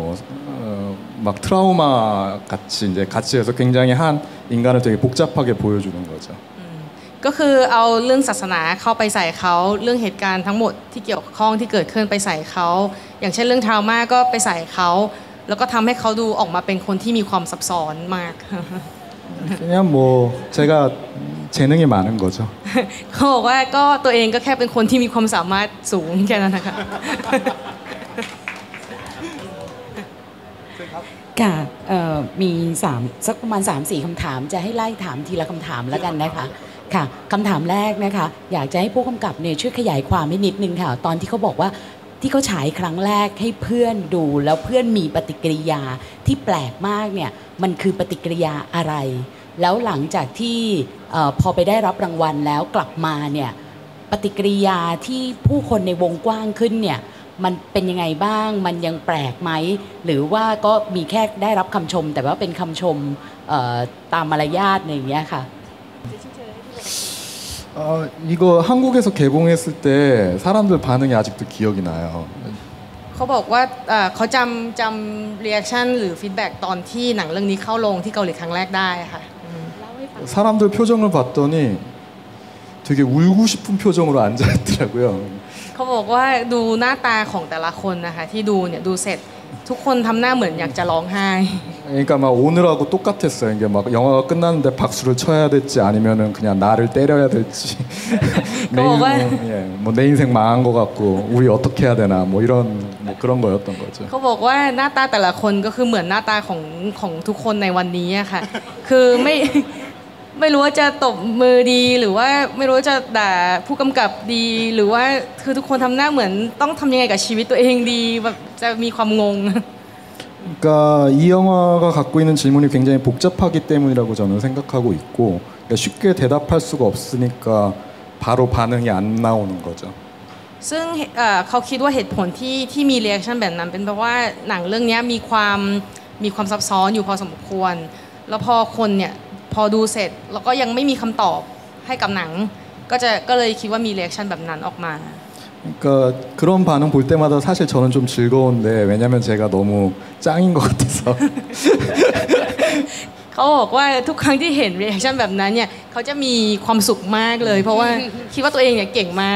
막 트라우마 같이 이제 같이 해서 굉장히 한 인간을 되게 복잡하게 보여주는 거죠. ก็คือเอาเรื่องศาสนาเข้าไปใส่เขาเรื่องเหตุการณ์ทั้งหมดที่เกี่ยวข้องที่เกิดขึ้นไปใส่เขาอย่างเช่นเรื่องทรามาก็ไปใส่เขาแล้วก็ทำให้เขาดูออกมาเป็นคนที่มีความซับซ้อนมาก 그냥 제가 재능이 많은 거죠. เขาบอกว่าก็ตัวเองก็แค่เป็นคนที่มีความสามารถสูงแค่นั้นนะคะค่ะมีสักประมาณ 3-4 คำถามจะให้ไล่ถามทีละคำถามแล้วกันนะคะค่ะคำถามแรกนะคะอยากจะให้ผู้กำกับเนี่ยช่วยขยายความให้นิดนึงค่ะตอนที่เขาบอกว่าที่เขาฉายครั้งแรกให้เพื่อนดูแล้วเพื่อนมีปฏิกิริยาที่แปลกมากเนี่ยมันคือปฏิกิริยาอะไรแล้วหลังจากที่พอไปได้รับรางวัลแล้วกลับมาเนี่ยปฏิกิริยาที่ผู้คนในวงกว้างขึ้นเนี่ยมันเป็นยังไงบ้างมันยังแปลกไหมหรือว่าก็มีแค่ได้รับคำชมแต่ว่าเป็นคำชมตามมารยาทอย่างเงี้ยค่ะ 이거 한국에서 개봉했을 때 사람들 반응이 아직도 기억이 나요. เขาบอกว่าเขาจำ reaction หรือ feedback ตอนที่หนังเรื่องนี้เข้าลงที่เกาหลีครั้งแรกได้ค่ะ 사람들 표정을 봤더니 되게 울고 싶은 표정으로 앉아 있더라고요. เขาบอกว่าดูหน้าตาของแต่ละคนนะคะที่ดูเนี่ยดูเสร็จทุกคนทำหน้าเหมือนอยากจะร้องไห้ 그러니까 막 오늘하고 똑같았어요. 이게 막 영화가 끝났는데 박수를 쳐야 될지 아니면은 그냥 나를 때려야 될지. 내 내 인생 망한 것 같고 우리 어떻게 해야 되나 뭐 이런 뭐 그런 거였던 거죠. เขาบอกว่าหน้าตาแต่ละคนก็คือเหมือนหน้าตาของทุกคนในวันนี้อะค่ะ คือไม่รู้ว่าจะตบมือดีหรือว่าไม่รู้ว่าจะด่าผู้กำกับดีหรือว่าคือทุกคนทำหน้าเหมือนต้องทำยังไงกับชีวิตตัวเองดีแบบจะมีความงง 그러니까 이 영화가 갖고 있는 질문이 굉장히 복잡하기 때문이라고 저는 생각하고 있고 그러니까 쉽게 대답할 수가 없으니까 바로 반응이 안 나오는 거죠. ซึ่งเขาคิดว่าเหตุผลที่มี reaction แบบนั้นเป็นเพราะว่าหนังเรื่องนี้มีความซับซ้อนอยู่พอสมควรแล้วพอคนเนี่ยพอดูเสร็จแล้วก็ยังไม่มีคำตอบให้กับหนังก็เลยคิดว่ามี reaction แบบนั้นออกมา 그러니까 그런 반응 볼 때마다 사실 저는 좀 즐거운데 왜냐면 제가 너무 짱인 것 같아서 เขาบอกว่าทุกครั้งที่เห็น reaction แบบนั้นเนี่ยเขาจะมีความสุขมากเลยเพราะว่าคิดว่าตัวเองเนี่ยเก่งมาก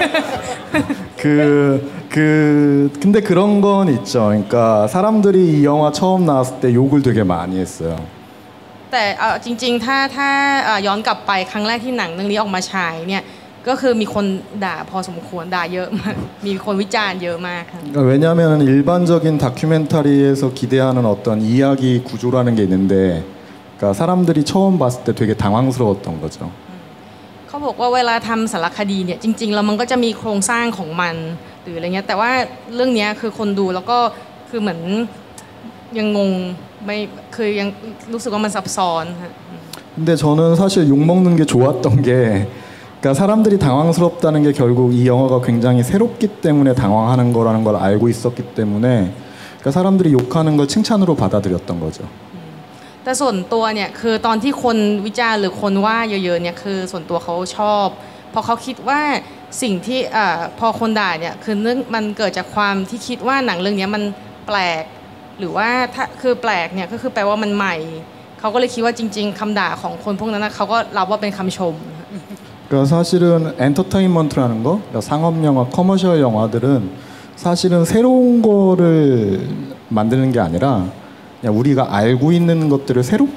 근데 그런 건 있죠. 그러니까 사람들이 이 영화 처음 나왔을 때 욕을 되게 많이 했어요. แต่จริงๆถ้าย้อนกลับไปครั้งแรกที่หนังเรื่องนี้ออกมาฉายเนี่ยก็คือมีคนด่าพอสมควรด่าเยอะมากมีคนวิจารณ์เยอะมากค่ะ 왜냐하면 일반적인 다큐멘터리에서 기대하는 어떤 이야기 구조라는 게 있는데 그러니까 사람들이 처음 봤을 때 되게 당황스러웠던 거죠. เขาบอกว่าเวลาทำสารคดีเนี่ยจริงๆแล้วมันก็จะมีโครงสร้างของมันหรืออะไรเงี้ยแต่ว่าเรื่องนี้คือคนดูแล้วก็คือเหมือนยังงงไม่คือยังรู้สึกว่ามันซับซ้อนค่ะ 근데 저는 사실 욕 먹는 게 좋았던 게 그러니까 사람들이 당황스럽다는 게 결국 이 영화가 굉장히 새롭기 때문에 당황하는 거라는 걸 알고 있었기 때문에 그러니까 사람들이 욕하는 걸 칭찬으로 받아들였던 거죠. แต่ส่วนตัวเนี่ยคือตอนที่คนวิจารณ์หรือคนว่าเยอะๆเนี่ยคือส่วนตัวเขาชอบเพราะเขาคิดว่าสิ่งที่พอคนด่าเนี่ยคือเรื่องมันเกิดจากความที่คิดว่าหนังเรื่องนี้มันแปลกหรือว่าถ้าคือแปลกเนี่ยก็คือแปลว่ามันใหม่เขาก็เลยคิดว่าจริงๆคำด่าของคนพวกนั้นเขาก็รับว่าเป็นคำชม 그러니까 사실은 엔터테인먼트라는 거, 그러니까 상업 영화, 커머셜 영화들은 사실은 새로운 거를 만드는 게 아니라 그냥 우리가 알고 있는 것들을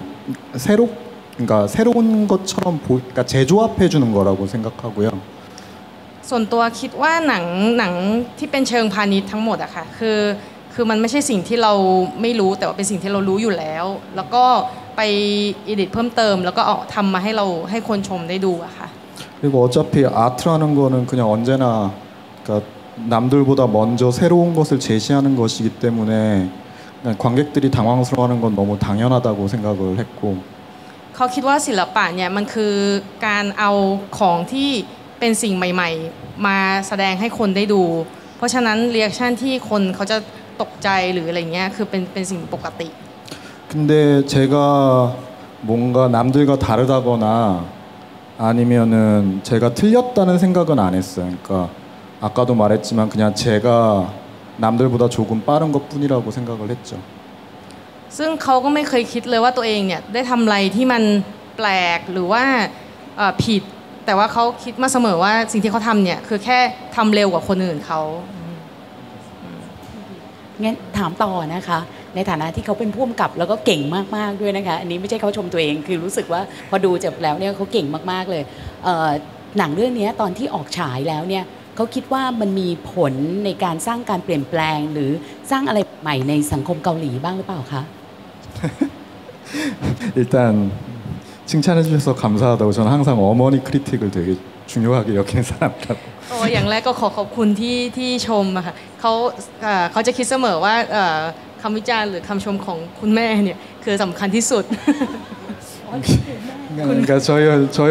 그러니까 새로운 것처럼 그러니까 재조합해 주는 거라고 생각하고요. ส่วนตัวคิดว่าหนังที่เป็นเชิงพาณิชย์ทั้งหมดอะค่ะคือมันไม่ใช่สิ่งที่เราไม่รู้แต่ว่าเป็นสิ่งที่เรารู้อยู่แล้วแล้วก็ไปอิดิทเพิ่มเติมแล้วก็เอาทำมาให้คนชมได้ดูอะค่ะ 그리고 어차피 아트라는 거는 그냥 언제나 그러니까 남들보다 먼저 새로운 것을 제시하는 것이기 때문에 그냥 관객들이 당황스러워하는 건 너무 당연하다고 생각을 했고 เขาคิดว่าศิลปะเนี่ยมันคือการเอาของที่เป็นสิ่งใหม่ๆมาแสดงให้คนได้ดูเพราะฉะนั้นรีแอคชั่นที่คนเขาจะตกใจหรืออะไรเงี้ยคือเป็นสิ่งปกติ 근데 제가 뭔가 남들과 다르다거나 아니면은 제가 틀렸다는 생각은 안 했어요. 그러니까 아까도 말했지만 그냥 제가 남들보다 조금 빠른 것뿐이라고 생각을 했죠. ซึ่งเขาก็ไม่เคยคิดเลยว่าตัวเองเนี่ยได้ทำอะไรที่มันแปลกหรือว่าผิดแต่ว่าเขาคิดมาเสมอว่าสิ่งที่เขาทำเนี่ยคือแค่ทำเร็วกว่าคนอื่นเขางั้นถามต่อนะคะในฐานะที่เขาเป็นผู้กำกับแล้วก็เก่งมากๆด้วยนะคะอันนี้ไม่ใช่เขาชมตัวเองคือรู้สึกว่าพอดูจบแล้วเนี่ยเขาเก่งมากๆเลยหนังเรื่องนี้ตอนที่ออกฉายแล้วเนี่ยเขาคิดว่ามันมีผลในการสร้างการเปลี่ยนแปลงหรือสร้างอะไรใหม่ในสังคมเกาหลีบ้างหรือเปล่าคะ 일단 칭찬해 주셔서 감사하다고 저는 항상 어머니 크리틱을 되게 중요하게 여기는 사람이라고 อย่างแรกก็ขอบคุณที่ชมอะค่ะเขาจะคิดเสมอว่าคำวิจารณ์หรือคำชมของคุณแม่เนี่ยคือสำคัญที่สุด 그러니까 저희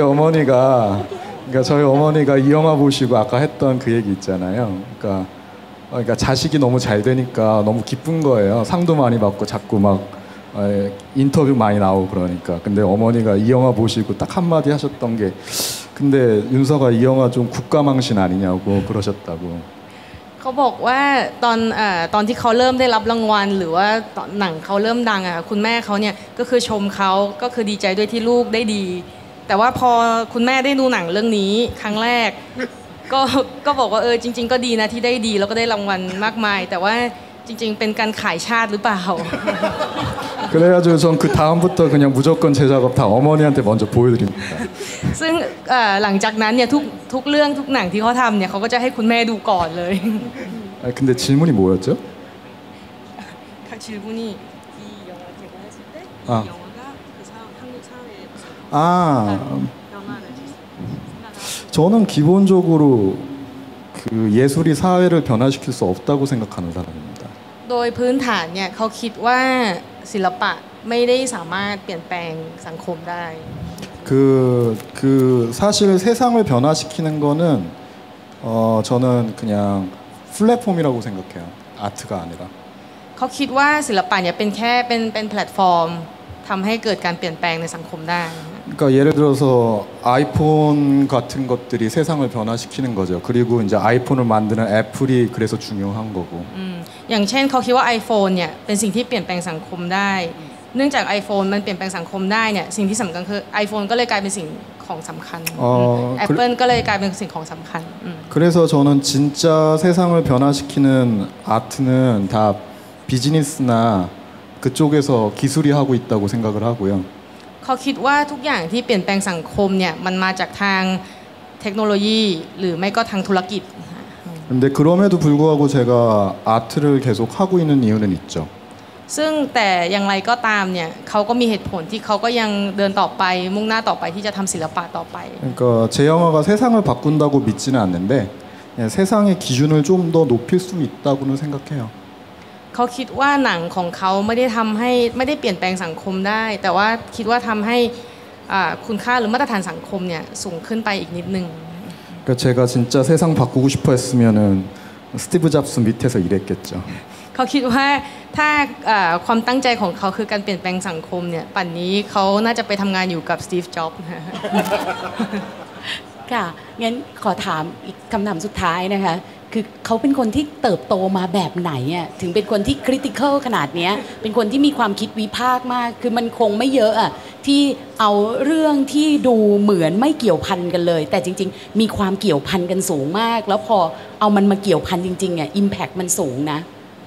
어머니가 이 영화 보시고 아까 했던 그 얘기 있잖아요. 그러니까 자식이 너무 잘 되니까 너무 기쁜 거예요. 상도 많이 받고 자꾸 막 인터뷰 많이 나오고 그러니까. 근데 어머니가 이 영화 보시고 딱 한마디 하셨던 게 근데 윤서가 이 영화 좀 국가망신 아니냐고 그러셨다고. เขาบอกว่าตอนที่เขาเริ่มได้รับรางวัลหรือว่าตอนหนังเขาเริ่มดังอ่ะคุณแม่เขาเนี่ยก็คือชมเขาก็คือดีใจด้วยที่ลูกได้ดี แต่ว่าพอคุณแม่ได้ดูหนังเรื่องนี้ครั้งแรกก็บอกว่าจริงๆก็ดีนะที่ได้ดีแล้วก็ได้รางวัลมากมายแต่ว่าจริงๆเป็นการขายชาติหรือเปล่า 그래가지고 전 그 다음부터 그냥 무조건 제 작업 다 어머니한테 먼저 보여드립니다. ซึ่งหลังจากนั้นเนี่ยทุกเรื่องทุกหนังที่เขาทำเนี่ยเขาก็จะให้คุณแม่ดูก่อนเลย 근데 질문이 뭐였죠? 질문이 이 영화 개봉했을 때 이 아. 영화가 그 한국 사회에 무슨 아, 변화를 생각하고 저는 기본적으로 그 예술이 사회를 변화시킬 수 없다고 생각하는 사람입니다. โดยพื้นฐานเนี่ยเขาคิดว่าศิลปะไม่ได้สามารถเปลี่ยนแปลงสังคมได้ 그 사실 세상을 변화시키는 거는 저는 그냥 플랫폼이라고 생각해요. 아트가 아니라. เขาคิดว่าศิลปะเนี่ยเป็นแค่เป็นแพลตฟอร์มทำให้เกิดการเปลี่ยนแปลงในสังคมได้ 그러니까 예를 들어서 아이폰 같은 것들이 세상을 변화시키는 거죠. 그리고 이제 아이폰을 만드는 애플이 그래서 중요한 거고. อย่างเช่นเขาคิดว่า iPhone เนี่ยเป็นสิ่งที่เปลี่ยนแปลงสังคมได้เนื่องจาก iPhone มันเปลี่ยนแปลงสังคมได้เนี่ยสิ่งที่สำคัญคือ iPhone ก็เลยกลายเป็นสิ่งของสำคัญ Apple ก็เลยกลายเป็นสิ่งของสำคัญ 그래서 저는 진짜 세상을 변화시키는 아트는 다 비즈니스나 그쪽에서 기술이 하고 있다고 생각을 하고요. เขาคิดว่าทุกอย่างที่เปลี่ยนแปลงสังคมเนี่ยมันมาจากทางเทคโนโลยีหรือไม่ก็ทางธุรกิจ 근데 그럼에도 불구하고 제가 아트를 계속 하고 있는 이유는 있죠. ซึ่งแต่อย่างไรก็ตามเนี่ยเขาก็มีเหตุผลที่เขาก็ยังเดินต่อไปมุ่งหน้าต่อไปที่จะทำศิลปะต่อไป 그러니까 제 영화가 세상을 바꾼다고 믿지는 않는데 세상의 기준을 좀 더 높일 수 있다고는 생각해요. เขาคิดว่าหนังของเขาไม่ได้เปลี่ยนแปลงสังคมได้แต่ว่าคิดว่าทำให้คุณค่าหรือมาตรฐานสังคมเนี่ยสูงขึ้นไปอีกนิดนึง 그러니까 제가 진짜 세상 바꾸고 싶어 했으면은 스티브 잡스 밑에서 일했겠죠. เขาคิดว่าถ้าความตั้งใจของเขาคือการเปลี่ยนแปลงสังคมเนี่ยป่านนี้เขาน่าจะไปทำงานอยู่กับสตีฟจ็อบส์ค่ะงั้นขอถามอีกคำถามสุดท้ายนะคะคือเขาเป็นคนที่เติบโตมาแบบไหนอ่ะถึงเป็นคนที่คริติคอลขนาดนี้เป็นคนที่มีความคิดวิพากษ์มากคือมันคงไม่เยอะอ่ะที่เอาเรื่องที่ดูเหมือนไม่เกี่ยวพันกันเลยแต่จริงๆมีความเกี่ยวพันกันสูงมากแล้วพอเอามันมาเกี่ยวพันจริงๆอ่ะอิมแพคมันสูงนะ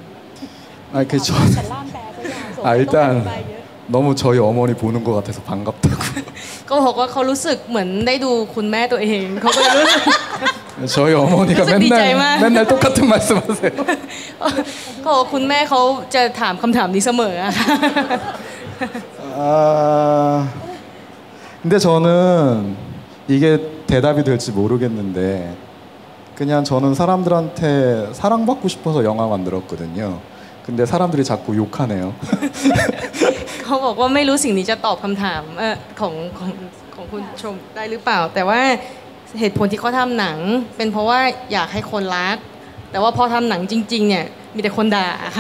일단 너무 저희 어머니 보는 것 같아서 반갑다고. ก็บอกว่าเขารู้สึกเหมือนได้ดูคุณแม่ตัวเองเขาก็รู้สึก 저희 어머니가 맨날 똑같은 말씀하세요. เขาบอกคุณแม่เขาจะถามคำถามนี้เสมอ 근데 저는 이게 대답이 될지 모르겠는데 그냥 저는 사람들한테 사랑받고 싶어서 영화 만들었거든요. 근데 사람들이 자꾸 욕하네요. เขาบอกว่าไม่รู้สิ่งนี้จะตอบคำถามของคุณชมได้หรือเปล่าแต่ว่าเหตุผลที่เขาทำหนังเป็นเพราะว่าอยากให้คนรักแต่ว่าพอทำหนังจริงๆเนี่ยมีแต่คนด่าค่ะ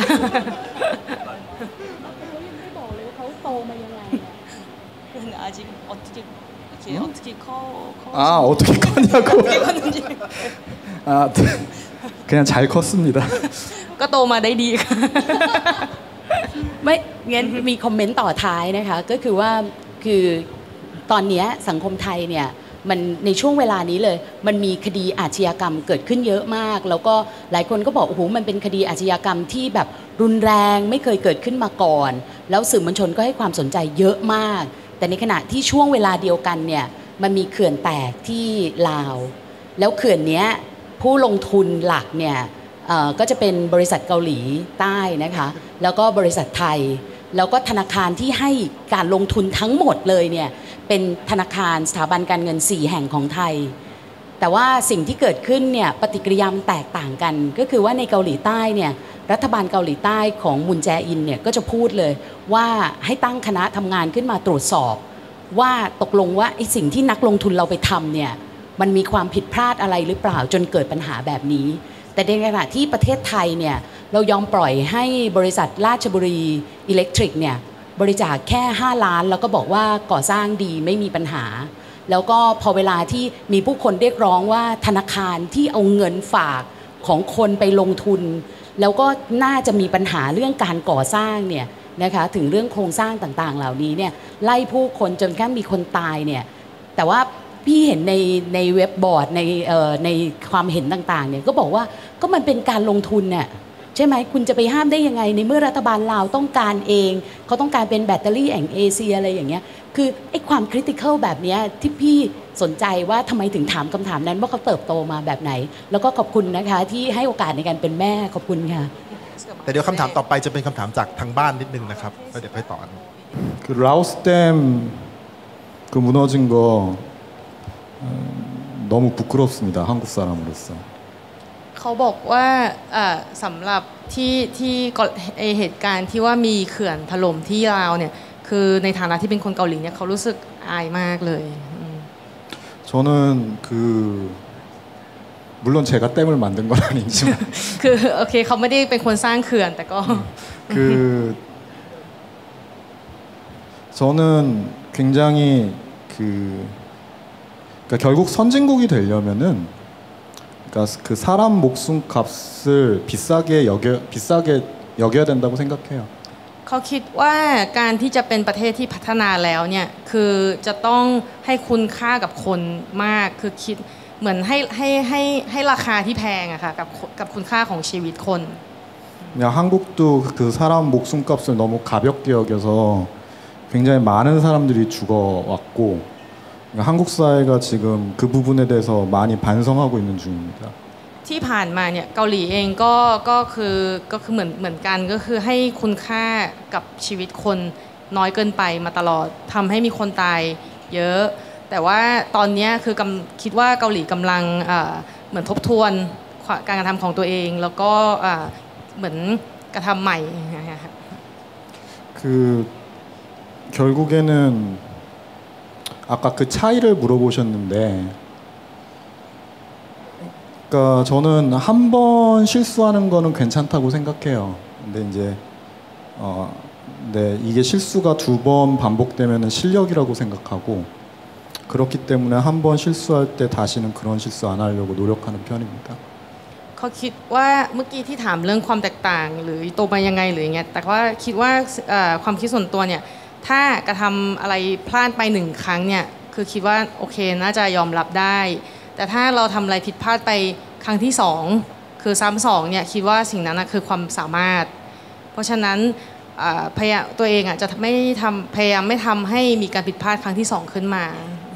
아 어떻게 컸냐고. 아 그냥 잘 컸습니다. ก็โตมาได้ดีค่ะไม่งั้นมีคอมเมนต์ต่อท้ายนะคะก็คือว่าคือตอนนี้สังคมไทยเนี่ยมันในช่วงเวลานี้เลยมันมีคดีอาชญากรรมเกิดขึ้นเยอะมากแล้วก็หลายคนก็บอกโอ้โหมันเป็นคดีอาชญากรรมที่แบบรุนแรงไม่เคยเกิดขึ้นมาก่อนแล้วสื่อมวลชนก็ให้ความสนใจเยอะมากแต่ในขณะที่ช่วงเวลาเดียวกันเนี่ยมันมีเขื่อนแตกที่ลาวแล้วเขื่อนนี้ผู้ลงทุนหลักเนี่ยก็จะเป็นบริษัทเกาหลีใต้นะคะแล้วก็บริษัทไทยแล้วก็ธนาคารที่ให้การลงทุนทั้งหมดเลยเนี่ยเป็นธนาคารสถาบันการเงิน4แห่งของไทยแต่ว่าสิ่งที่เกิดขึ้นเนี่ยปฏิกิริยาแตกต่างกันก็คือว่าในเกาหลีใต้เนี่ยรัฐบาลเกาหลีใต้ของมุนแจอินเนี่ยก็จะพูดเลยว่าให้ตั้งคณะทำงานขึ้นมาตรวจสอบว่าตกลงว่าไอ้สิ่งที่นักลงทุนเราไปทำเนี่ยมันมีความผิดพลาดอะไรหรือเปล่าจนเกิดปัญหาแบบนี้แต่ในขณะที่ประเทศไทยเนี่ยเรายอมปล่อยให้บริษัทราชบุรีอิเล็กทริกเนี่ยบริจาคแค่5 ล้านแล้วก็บอกว่าก่อสร้างดีไม่มีปัญหาแล้วก็พอเวลาที่มีผู้คนเรียกร้องว่าธนาคารที่เอาเงินฝากของคนไปลงทุนแล้วก็น่าจะมีปัญหาเรื่องการก่อสร้างเนี่ยนะคะถึงเรื่องโครงสร้างต่างๆเหล่านี้เนี่ยไล่ผู้คนจนกระทั่งมีคนตายเนี่ยแต่ว่าพี่เห็นในเว็บบอร์ดในความเห็นต่างๆเนี่ยก็บอกว่าก็มันเป็นการลงทุนเนี่ยใช่ไหมคุณจะไปห้ามได้ยังไงในเมื่อรัฐบาลลาวต้องการเองเขาต้องการเป็นแบตเตอรี่แห่งเอเชียอะไรอย่างเงี้ยคือไอ้ความคริติคอลแบบนี้ที่พี่สนใจว่าทำไมถึงถามคำถามนั้นว่าเขาเติบโตมาแบบไหนแล้วก็ขอบคุณนะคะที่ให้โอกาสในการเป็นแม่ขอบคุณค่ะแต่เดี๋ยวคำถามต่อไปจะเป็นคำถามจากทางบ้านนิดนึงนะครับแล้วเดี๋ยวค่อยต่อ 그 라오스 댐 그 무너진 거 너무 부끄럽습니다. 한국 사람으로서. เขาบอกว่าสำหรับที่เหตุการณ์ที่ว่ามีเขื่อนถล่มที่ลาวเนี่ยคือในฐานะที่เป็นคนเกาหลีเนี่ยเขารู้สึกอายมากเลย 저는 그 물론 제가 댐을 만든 건 아니지만 คือโอเคเขาไม่ได้เป็นคนสร้างเขื่อนแต่ก็ 그 저는 굉장히 그러니까 결국 선진국이 되려면은 그러니까 그 사람 목숨값을 비싸게 여겨야 된다고 생각해요. เขาคิดว่าการที่จะเป็นประเทศที่พัฒนาแล้วเนี่ยคือจะต้องให้คุณค่ากับคนมากคือคิดเหมือนให้ราคาที่แพงอะค่ะกับคุณค่าของชีวิตคน 한국도 그 사람 목숨값을 너무 가볍게 여겨서 굉장히 많은 사람들이 죽어왔고 한국 사회가 지금 그 부분에 대해서 많이 반성하고 있는 중입니다. ที่ผ่านมาเนี่ยเกาหลีเองก็คือเหมือนกันก็คือให้คุณค่ากับชีวิตคนน้อยเกินไปมาตลอดทำให้มีคนตายเยอะแต่ว่าตอนนี้คือคิดว่าเกาหลีกำลังเหมือนทบทวนการกระทำของตัวเองแล้วก็เหมือนกระทำใหม่ 그 결국에는 아까 그 차이를 물어보셨는데 그러니까 저는 한 번 실수하는 거는 괜찮다고 생각해요. 근데 이제 네, 이게 실수가 2번 반복되면은 실력이라고 생각하고 그렇기 때문에 한 번 실수할 때 다시는 그런 실수 안 하려고 노력하는 편입니다. เขาคิดว่าเมื่อกี้ที่ถามเรื่องความแตกต่างหรือโตมายังไงหรืออย่างเงี้ยแต่ว่าคิดว่าความคิดส่วนตัวเนี่ยถ้ากระทำอะไรพลาดไป1 ครั้งเนี่ยคือคิดว่าโอเคน่าจะยอมรับได้แต่ถ้าเราทำอะไรผิดพลาดไปครั้งที่2คือซ้ำ2เนี่ยคิดว่าสิ่งนั้นคือความสามารถเพราะฉะนั้นพยายามตัวเองจะพยายามไม่ทำให้มีการผิดพลาดครั้งที่2ขึ้นมา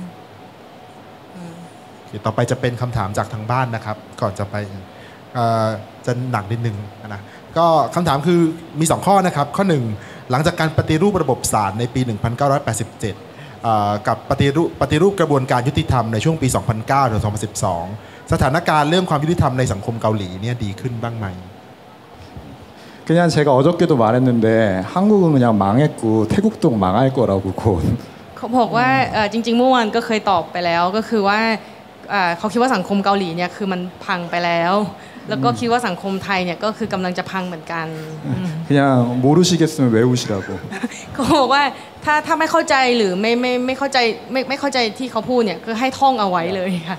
ต่อไปจะเป็นคำถามจากทางบ้านนะครับก่อนจะไปจะหนักนิดนึงนะก็คำถามคือมี2ข้อนะครับข้อ1หลังจากการปฏิรูประบบศาลในปี 1987 กับปฏิรูปกระบวนการยุติธรรมในช่วงปี 2009 ถึง 2012 สถานการณ์เรื่องความยุติธรรมในสังคมเกาหลีเนี่ยดีขึ้นบ้างไหม 그냥 제가 어저께도 말했는데 한국은 그냥 망했고 태국도 망할 거라고 곧. เขาบอกว่าจริงๆเมื่อวานก็เคยตอบไปแล้วก็คือว่าเขาคิดว่าสังคมเกาหลีเนี่ยคือมันพังไปแล้วแล้วก็คิดว่าสังคมไทยเนี่ยก็คือกำลังจะพังเหมือนกัน 그냥 모르시겠으면 외우시라고. เขาบอกว่าถ้าไม่เข้าใจหรือไม่เข้าใจที่เขาพูดเนี่ยคือให้ท่องเอาไว้เลยค่ะ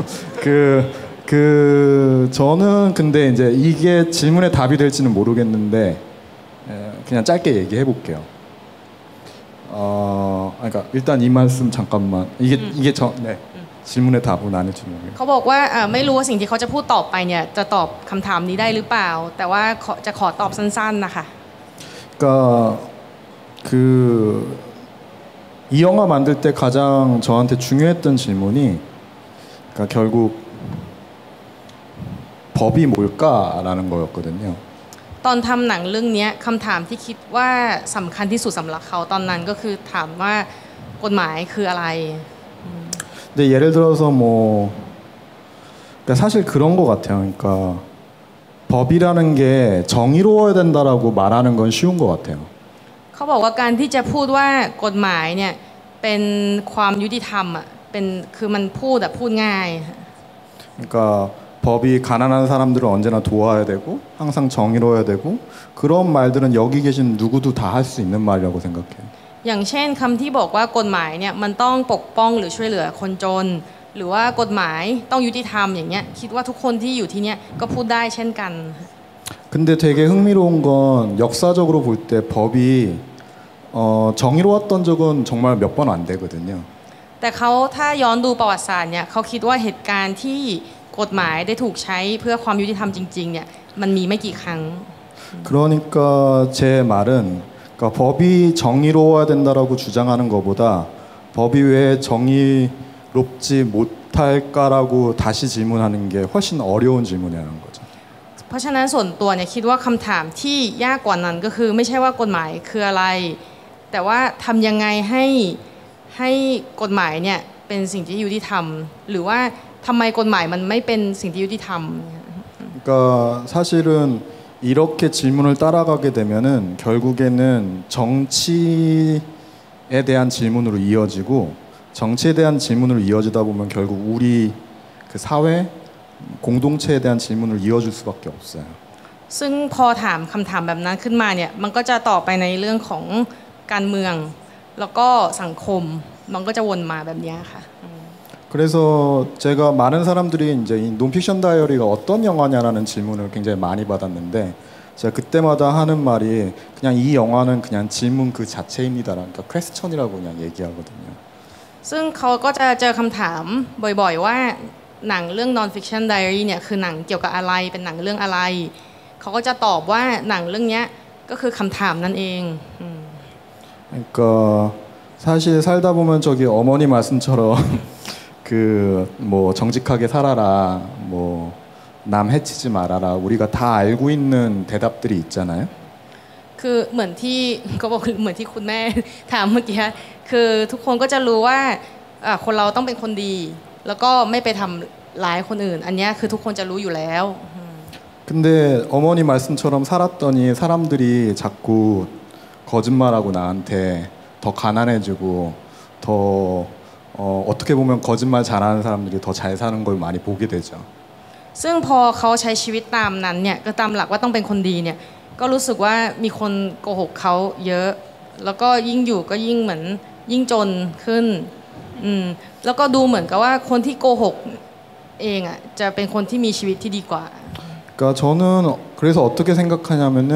저는 근데 이제 이게 질문에 답이 될지는 모르겠는데 그냥 짧게 얘기해 볼게요. 그러니까 일단 이 말씀 잠깐만 이게 네. 질문에 답은 안 해주는 거예요. เขาบอกว่าไม่รู้ว่าสิ่งที่เขาจะพูดต่อไปเนี่ยจะตอบคำถามนี้ได้หรือเปล่าแต่ว่าจะขอตอบสั้นๆนะคะ 그러니까 그 이 영화 만들 때 가장 저한테 중요했던 질문이 그러니까 결국 법이 뭘까라는 거였거든요. ตอนทำหนังเรื่องนี้คำถามที่คิดว่าสำคัญที่สุดสำหรับเขาตอนนั้นก็คือถามว่ากฎหมายคืออะไร 근데 예를 들어서 뭐 그러니까 사실 그런 것 같아요. 그러니까 법이라는 게 정의로워야 된다라고 말하는 건 쉬운 것 같아요. เขาบอกว่าการที่จะพูดว่ากฎหมายเนี่ยเป็นความยุติธรรมเป็นคือมันพูดง่าย 그러니까 법이 가난한 사람들을 언제나 도와야 되고 항상 정의로워야 되고 그런 말들은 여기 계신 누구도 다 할 수 있는 말이라고 생각해요. อย่างเช่นคำที่บอกว่ากฎหมายเนี่ยมันต้องปกป้องหรือช่วยเหลือคนจนหรือว่ากฎหมายต้องยุติธรรมอย่างเงี้ยคิดว่าทุกคนที่อยู่ที่เนี้ยก็พูดได้เช่นกัน 근데 되게 흥미로운 건 역사적으로 볼 때 법이 정의로웠던 적은 정말 몇 번 안 되거든요. แต่เขาถ้าย้อนดูประวัติศาสตร์เนี่ยเขาคิดว่าเหตุการณ์ที่กฎหมายได้ถูกใช้เพื่อความยุติธรรมจริงๆเนี่ยมันมีไม่กี่ครั้ง 그러니까 제 말은 그러니까 법이 정의로워야 된다라고 주장하는 것보다 법이 왜 정의롭지 못할까라고 다시 질문하는 게 훨씬 어려운 질문이라는 거죠. เพราะฉะนั้นส่วนตัวเนี่ยคิดว่าคำถามที่ยากกว่านั้นก็คือไม่ใช่ว่ากฎหมายคืออะไรแต่ว่าทำยังไงให้กฎหมายเนี่ยเป็นสิ่งที่ยุติธรรมหรือว่าทำไมกฎหมายมันไม่เป็นสิ่งที่ยุติธรรม 그러니까 사실은 이렇게 질문을 따라가게 되면은 결국에는 정치에 대한 질문으로 이어지고 정치에 대한 질문으로 이어지다 보면 결국 우리 그 사회 공동체에 대한 질문을 이어줄 수밖에 없어요. ซึ่งพอถามคำถามแบบนั้นขึ้นมาเนี่ยมันก็จะต่อไปในเรื่องของการเมืองแล้วก็สังคมมันก็จะวนมาแบบนี้ค่ะ 그래서 제가 많은 사람들이 이제 이 논픽션 다이어리가 어떤 영화냐라는 질문을 굉장히 많이 받았는데 제가 그때마다 하는 말이 그냥 이 영화는 그냥 질문 그 자체입니다. 그러니까 퀘스천이라고 그냥 얘기하거든요. ซึ่งเขาก็จะเจอคำถามบ่อยๆว่าหนังเรื่อง non-fiction diary เนี่ยคือหนังเกี่ยวกับอะไรเป็นหนังเรื่องอะไรเขาก็จะตอบว่าหนังเรื่องนี้ก็คือคำถามนั่นเอง 그러니까 사실 살다 보면 저기 어머니 말씀처럼 그 뭐 정직하게 살아라 뭐 남 해치지 말아라 우리가 다 알고 있는 대답들이 있잖아요. คือเหมือนที่เขาบอกเหมือนที่คุณแม่ถามเมื่อกี้คือทุกคนก็จะรู้ว่าคนเราต้องเป็นคนดีแล้วก็ไม่ไปทำร้ายคนอื่นอันนี้คือทุกคนจะรู้อยู่แล้ว 근데 어머니 말씀처럼 살았더니 사람들이 자꾸 거짓말하고 나한테 더 가난해지고 더 어떻게 보면 거짓말 잘하는 사람들이 더 잘 사는 걸 많이 보게 되죠. ซึ่งพอเขาใช้ชีวิตตามนั้นเนี่ยก็ตามหลักว่าต้องเป็นคนดีเนี่ยก็รู้สึกว่ามีคนโกหกเขาเยอะแล้วก็ยิ่งอยู่ก็ยิ่งเหมือนยิ่งจนขึ้นแล้วก็ดูเหมือนกับว่าคนที่โกหกเองอ่ะจะเป็นคนที่มีชีวิตที่ดีกว่า 그러니까 저는 그래서 어떻게 생각하냐면은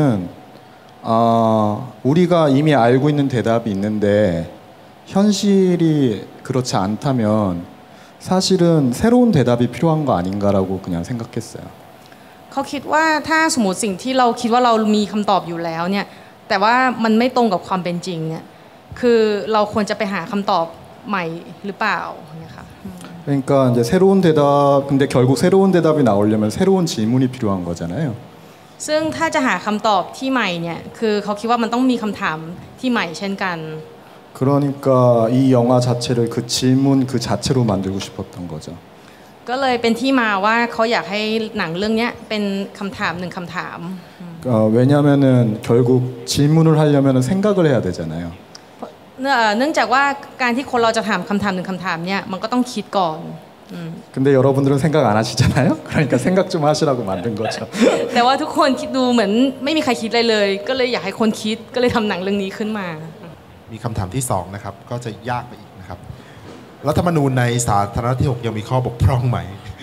우리가 이미 알고 있는 대답이 있는데 현실이 그렇지 않다면 사실은 새로운 대답이 필요한 거 아닌가라고 그냥 생각했어요. เขาคิดว่าถ้าสมมติสิ่งที่เราคิดว่าเรามีคำตอบอยู่แล้วเนี่ยแต่ว่ามันไม่ตรงกับความเป็นจริงเนี่ยคือเราควรจะไปหาคำตอบใหม่หรือเปล่าเนี่ยค่ะ 그러니까 이제 새로운 대답 근데 결국 새로운 대답이 나오려면 새로운 질문이 필요한 거잖아요. ซึ่งถ้าจะหาคำตอบที่ใหม่เนี่ยคือเขาคิดว่ามันต้องมีคำถามที่ใหม่เช่นกัน 그러니까 이 영화 자체를 그 질문 그 자체로 만들고 싶었던 거죠. ก็เลยเป็นที่มาว่าเขาอยากให้หนังเรื่องนี้เป็นคำถามหนึ่งคำถาม 왜냐하면은 결국 질문을 하려면은 생각을 해야 되잖아요. เนื่องจากว่าการที่คนเราจะถามคำถามหนึ่งคำถามเนี่ยมันก็ต้องคิดก่อน 근데 여러분들은 생각 안 하시잖아요. 그러니까 생각 좀 하시라고 만든 거죠. แต่ว่าทุกคนคิดดูเหมือนไม่มีใครคิดอะไรเลยก็เลยอยากให้คนคิดก็เลยทำหนังเรื่องนี้ขึ้นมามีคำถามที่2นะครับก็จะยากไปอีกนะครับรัฐธรรมนูญในสาธารณรัฐที่ 6ยังมีข้อบกพร่องไหม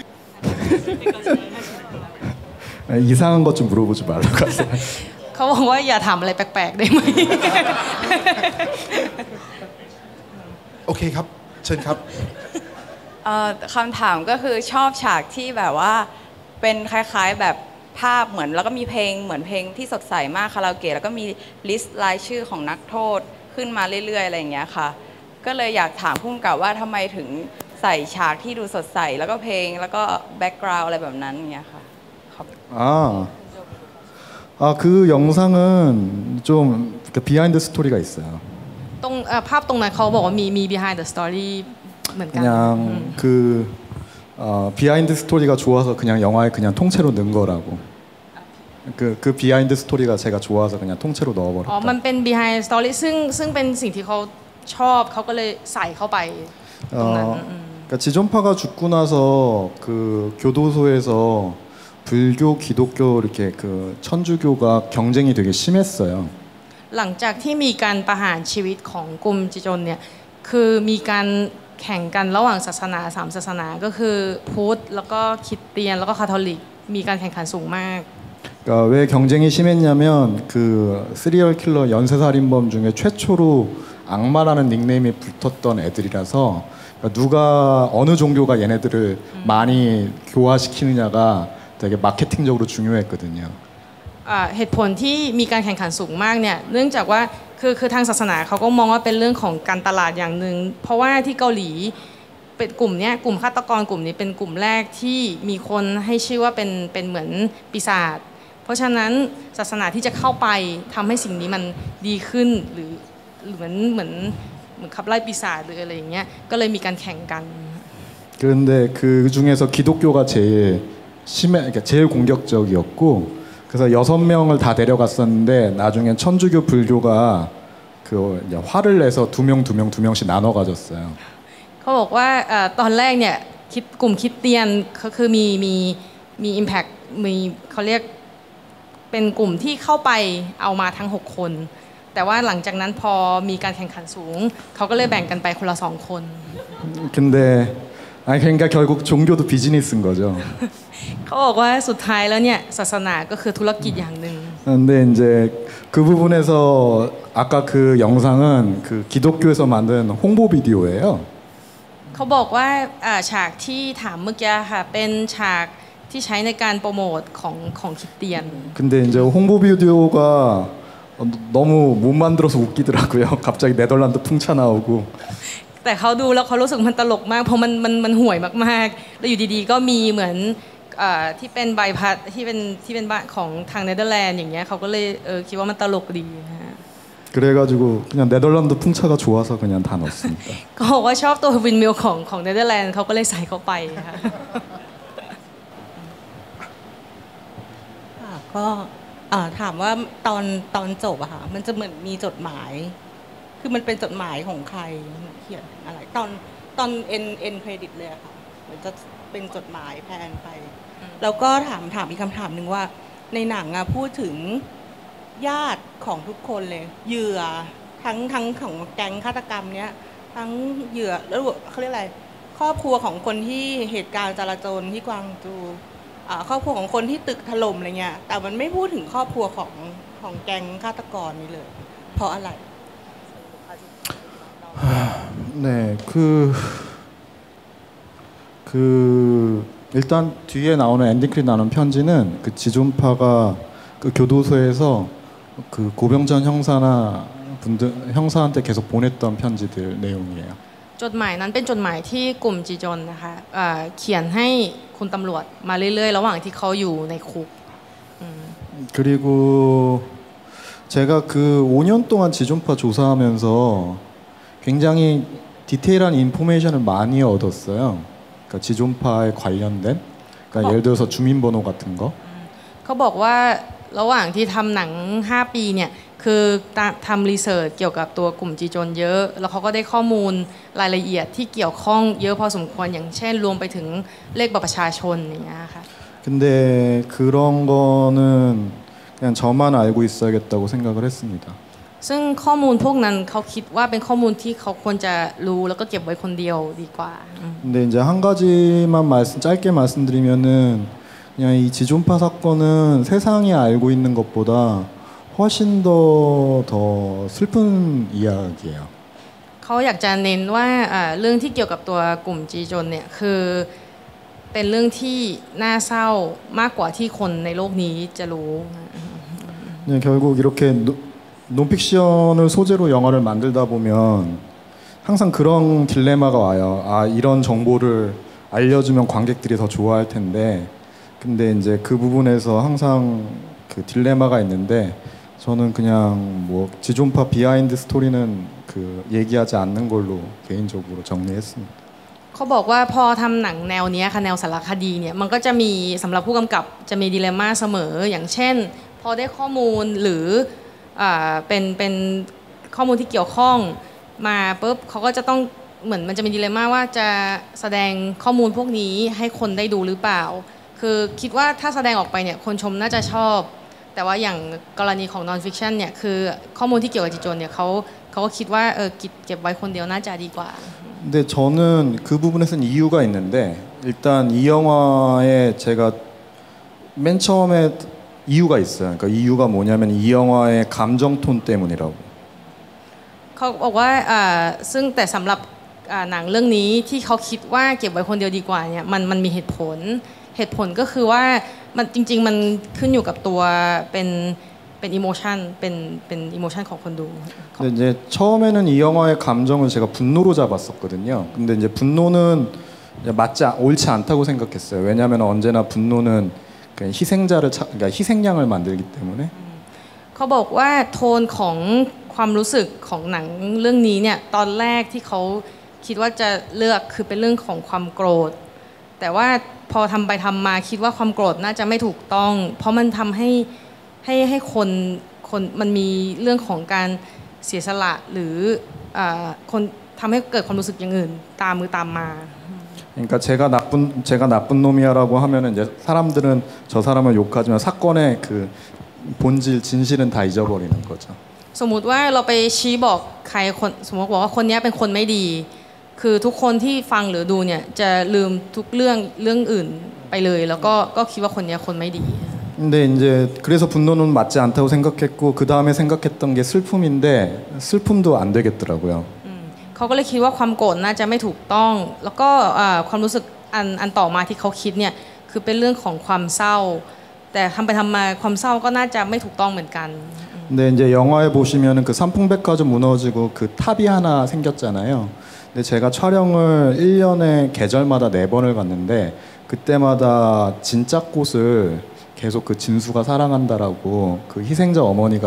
이상한 것 좀 물어보지 말라고 하세요. เขาบอกว่าอย่าถามอะไรแปลกๆได้ไหมโอเคครับเชิญครับคำถามก็คือชอบฉากที่แบบว่าเป็นคล้ายๆแบบภาพเหมือนแล้วก็มีเพลงเหมือนเพลงที่สดใสมากคาราโอเกะแล้วก็มีลิสต์รายชื่อของนักโทษขึ้นมาเรื่อยๆอะไรอย่างเงี้ยค่ะก็เลยอยากถามผู้กำกับว่าทำไมถึงใส่ฉากที่ดูสดใสแล้วก็เพลงแล้วก็แบ็กกราวด์อะไรแบบนั้นอย่างเงี้ยค่ะ 그 영상은 좀 비하인드 스토리가 있어요. ตรงภาพตรงนั้นเขาบอกว่ามี behind the story เหมือนกัน 그냥 그 비하인드 스토리가 좋아서 그냥 영화에 그냥 통째로 넣은 거라고. 그 비하인드 스토리가 제가 좋아서 그냥 통째로 넣어버렸다. มันเป็น behind story ซึ่งเป็นสิ่งที่เขาชอบเขาก็เลยใส่เข้าไปตรงนั้น 그러니까 지존파가 죽고 나서 그 교도소에서 불교, 기독교 이렇게 그 천주교가 경쟁이 되게 심했어요. หลังจากที่มีการประหารชีวิตของกลุ่มจิจนเนี่ยคือมีการแข่งกันระหว่างศาสนา3ศาสนาก็คือพุทธแล้วก็คริสเตียนแล้วก็คาทอลิกมีการแข่งขันสูงมาก 그러니까 왜 경쟁이 심했냐면 그 시리얼 킬러 연쇄살인범 중에 최초로 악마라는 닉네임이 붙었던 애들이라서 그러니까 누가 어느 종교가 얘네들을 많이 교화시키느냐가 되게 마케팅적으로 중요했거든요. เหตุผลที่มีการแข่งขันสูงมากเนี่ยเนื่องจากว่าคือทางศาสนาเขาก็มองว่าเป็นเรื่องของการตลาดอย่างหนึ่งเพราะว่าที่เกาหลีเป็นกลุ่มเนี้ยกลุ่มฆาตกรกลุ่มนี้เป็นกลุ่มแรกที่มีคนให้ชื่อว่าเป็นเหมือนปีศาจเพราะฉะนั้นศาสนาที่จะเข้าไปทำให้สิ่งนี้มันดีขึ้นหรือเหมือนขับไล่ปีศาจหรืออะไรอย่างเงี้ยก็เลยมีการแข่งกัน 그런데 그 중에서 기독교가 그러니까 제일 공격적이었고 그래서 6명을 다 데려갔었는데 나중엔 천주교 불교가 그 화를 내서 두 명씩 나눠 가졌어요. เขาบอกว่าตอนแรกเนี่ยกลุ่มคริสเตียนก็คือมี impact มีเขาเรียกเป็นกลุ่มที่เข้าไปเอามาทั้ง6คนแต่ว่าหลังจากนั้นพอมีการแข่งขันสูงเขาก็เลยแบ่งกันไปคนละ2คน 근데 그러니까 결국 종교도 비즈니스인 거죠. เขาบอกว่าสุดท้ายแล้วเนี่ยศาสนาก็คือธุรกิจอย่างหนึ่ง 근데 이제 그 부분에서 아까 그 영상은 그 기독교에서 만든 홍보 비디오예요. เขาบอกว่าฉากที่ถามเมื่อกี้ค่ะเป็นฉากที่ใช้ในการโปรโมทของคริสเตียน 근데 이제 홍보 비디오가 너무 못 만들어서 웃기더라고요. 갑자기 네덜란드 풍차 나오고. แต่เขาดูแล้วเขารู้สึกมันตลกมากเพราะมันห่วยมากๆแล้วอยู่ดีๆก็มีเหมือนที่เป็นใบพัดที่เป็นบ้านของทางเนเธอร์แลนด์อย่างเงี้ยเขาก็เลยคิดว่ามันตลกดี 그래가지고 그냥 네덜란드 풍차가 좋아서 그냥 다 넣었습니다. ก็บอกว่าชอบตัววินมิลของเนเธอร์แลนด์เขาก็เลยใส่เข้าไปค่ะก็ถามว่าตอนจบอะค่ะมันจะเหมือนมีจดหมายคือมันเป็นจดหมายของใครเขียนอะไรตอนเอ็นเครดิตเลยค่ะมันจะเป็นจดหมายแพนไปแล้วก็ถามอีกคำถามหนึ่งว่าในหนังอะพูดถึงญาติของทุกคนเลยเหยื่อทั้งของแก๊งฆาตกรรมเนี้ยทั้งเหยื่อแล้วเขาเรียกอะไรครอบครัวของคนที่เหตุการณ์จราจรที่กวางจูครอบครัวของคนที่ตึกถล่มอะไรเงี้ยแต่มันไม่พูดถึงครอบครัวของแก๊งฆาตกรนี้เลยเพราะอะไร 네, 일단 뒤에 나오는 엔딩 크리 나오는 편지는 그 지존파가 그 교도소에서 그 고병전 형사한테 계속 보냈던 편지들 내용이에요. จดหมายนั้นเป็นจดหมายที่กลุ่มจีจนนะคะเขียนให้คุณตำรวจมาเรื่อยๆระหว่างที่เขาอยู่ในคุก 그리고 제가 그 5년 동안 지존파 조사하면서 굉장히 디테일한 인포메이션을 많이 얻었어요. 그러니까 지존파에 관련된, 그러니까 예를 들어서 주민번호 같은 거. เขาบอกว่าระหว่างที่ทำหนัง5ปีเนี่ยคือทำรีเสิร์ชเกี่ยวกับตัวกลุ่มจีจนเยอะแล้วเขาก็ได้ข้อมูลรายละเอียดที่เกี่ยวข้องเยอะพอสมควรอย่างเช่นรวมไปถึงเลขบัตรประชาชนอย่างเงี้ยค่ะ 근데 그런 거는 그냥 저만 알고 있어야겠다고 생각을 했습니다. ซึ่งข้อมูลพวกนั้นเขาคิดว่าเป็นข้อมูลที่เขาควรจะรู้แล้วก็เก็บไว้คนเดียวดีกว่า 근데 이제 한 가지만 짧게 말씀드리면은 그냥 이 지존파 사건은 세상이 알고 있는 것보다 훨씬 더 슬픈 이야기예요. เขาอยากจะเน้นว่าเรื่องที่เกี่ยวกับตัวกลุ่มจีจนเนี่ยคือเป็นเรื่องที่น่าเศร้ามากกว่าที่คนในโลกนี้จะรู้ 네, 결국 이렇게 논픽션을 소재로 영화를 만들다 보면 항상 그런 딜레마가 와요. 아, 이런 정보를 알려주면 관객들이 더 좋아할 텐데 근데 이제 그 부분에서 항상 그 딜레마가 있는데 저는 그냥 뭐 지존파 비하인드 스토리는 그 얘기하지 않는 걸로 개인적으로 정리했습니다. เขาบอกว่าพอทำหนังแนวนี้ค่ะแนวสารคดีเนี่ยมันก็จะมีสำหรับผู้กำกับจะมีดิเลม่าเสมออย่างเช่นพอได้ข้อมูลหรือเป็นข้อมูลที่เกี่ยวข้องมาปุ๊บเขาก็จะต้องเหมือนมันจะมีดิเลม่าว่าจะแสดงข้อมูลพวกนี้ให้คนได้ดูหรือเปล่าคือคิดว่าถ้าแสดงออกไปเนี่ยคนชมน่าจะชอบแต่ว่าอย่างกรณีของ non fiction เนี่ยคือข้อมูลที่เกี่ยวกับจีจนเนี่ยเขาก็คิดว่าเก็บไว้คนเดียวน่าจะดีกว่า 근데 저는 그 부분에서는 이유가 있는데 일단 이 영화에 제가 맨 처음에 이유가 있어요. 그러니까 이유가 뭐냐면 이 영화의 감정 톤 때문이라고. เขาบอกว่าซึ่งแต่สำหรับหนังเรื่องนี้ที่เขาคิดว่าเก็บไว้คนเดียวดีกว่าเนี่ยมันมีเหตุผลก็คือว่ามันจริงๆมันขึ้นอยู่กับตัวเป็นอิโมชันเป็นอิโมชันของคนดู 근데 이제 처음에는 이 영화의 감정을 제가 분노로 잡았었거든요. 근데 이제 분노는 옳지 않다고 생각했어요. 왜냐하면 언제나 분노는 그러니까 희생양을 만들기 때문에. เขาบอกว่าโทนของความรู้สึกของหนังเรื่องนี้เนี่ยตอนแรกที่เขาคิดว่าจะเลือกคือเป็นเรื่องของความโกรธแต่ว่าพอทำไปทำมาคิดว่าความโกรธน่าจะไม่ถูกต้องเพราะมันทำให้คนมันมีเรื่องของการเสียสละหรือคนทำให้เกิดความรู้สึกอย่างอื่นตามมา 그러니까 제가 나쁜 놈이야라고 하면은 이제 사람들은 저 사람을 욕하지만 사건의 그 본질 진실은 다 잊어버리는 거죠. สมมุติว่าเราไปชี้บอกใครคนสมมติบอกว่าคนนี้เป็นคนไม่ดีคือทุกคนที่ฟังหรือดูเนี่ยจะลืมทุกเรื่องอื่นไปเลยแล้วก็คิดว่าคนนี้คนไม่ดี 근데 이제 그래서 분노는 맞지 않다고 생각했고 그 다음에 생각했던 게 슬픔인데 슬픔도 안 되겠더라고요. เขาก็เลยคิดว่าความโกรธน่าจะไม่ถูกต้องแล้วก็ความรู้สึกอันต่อมาที่เขาคิดเนี่ยคือเป็นเรื่องของความเศร้าแต่ทำไปทำมาความเศร้าก็น่าจะไม่ถูกต้องเหมือนกัน 근데 이제 영화에 보시면은 그 삼풍백화점 무너지고 그 탑이 하나 생겼잖아요. 근데 제가 촬영을 1년에 계절마다 4번을 갔는데 그때마다 진짜 꽃을 계속 그 진수가 사랑한다라고 그 희생자 어머니가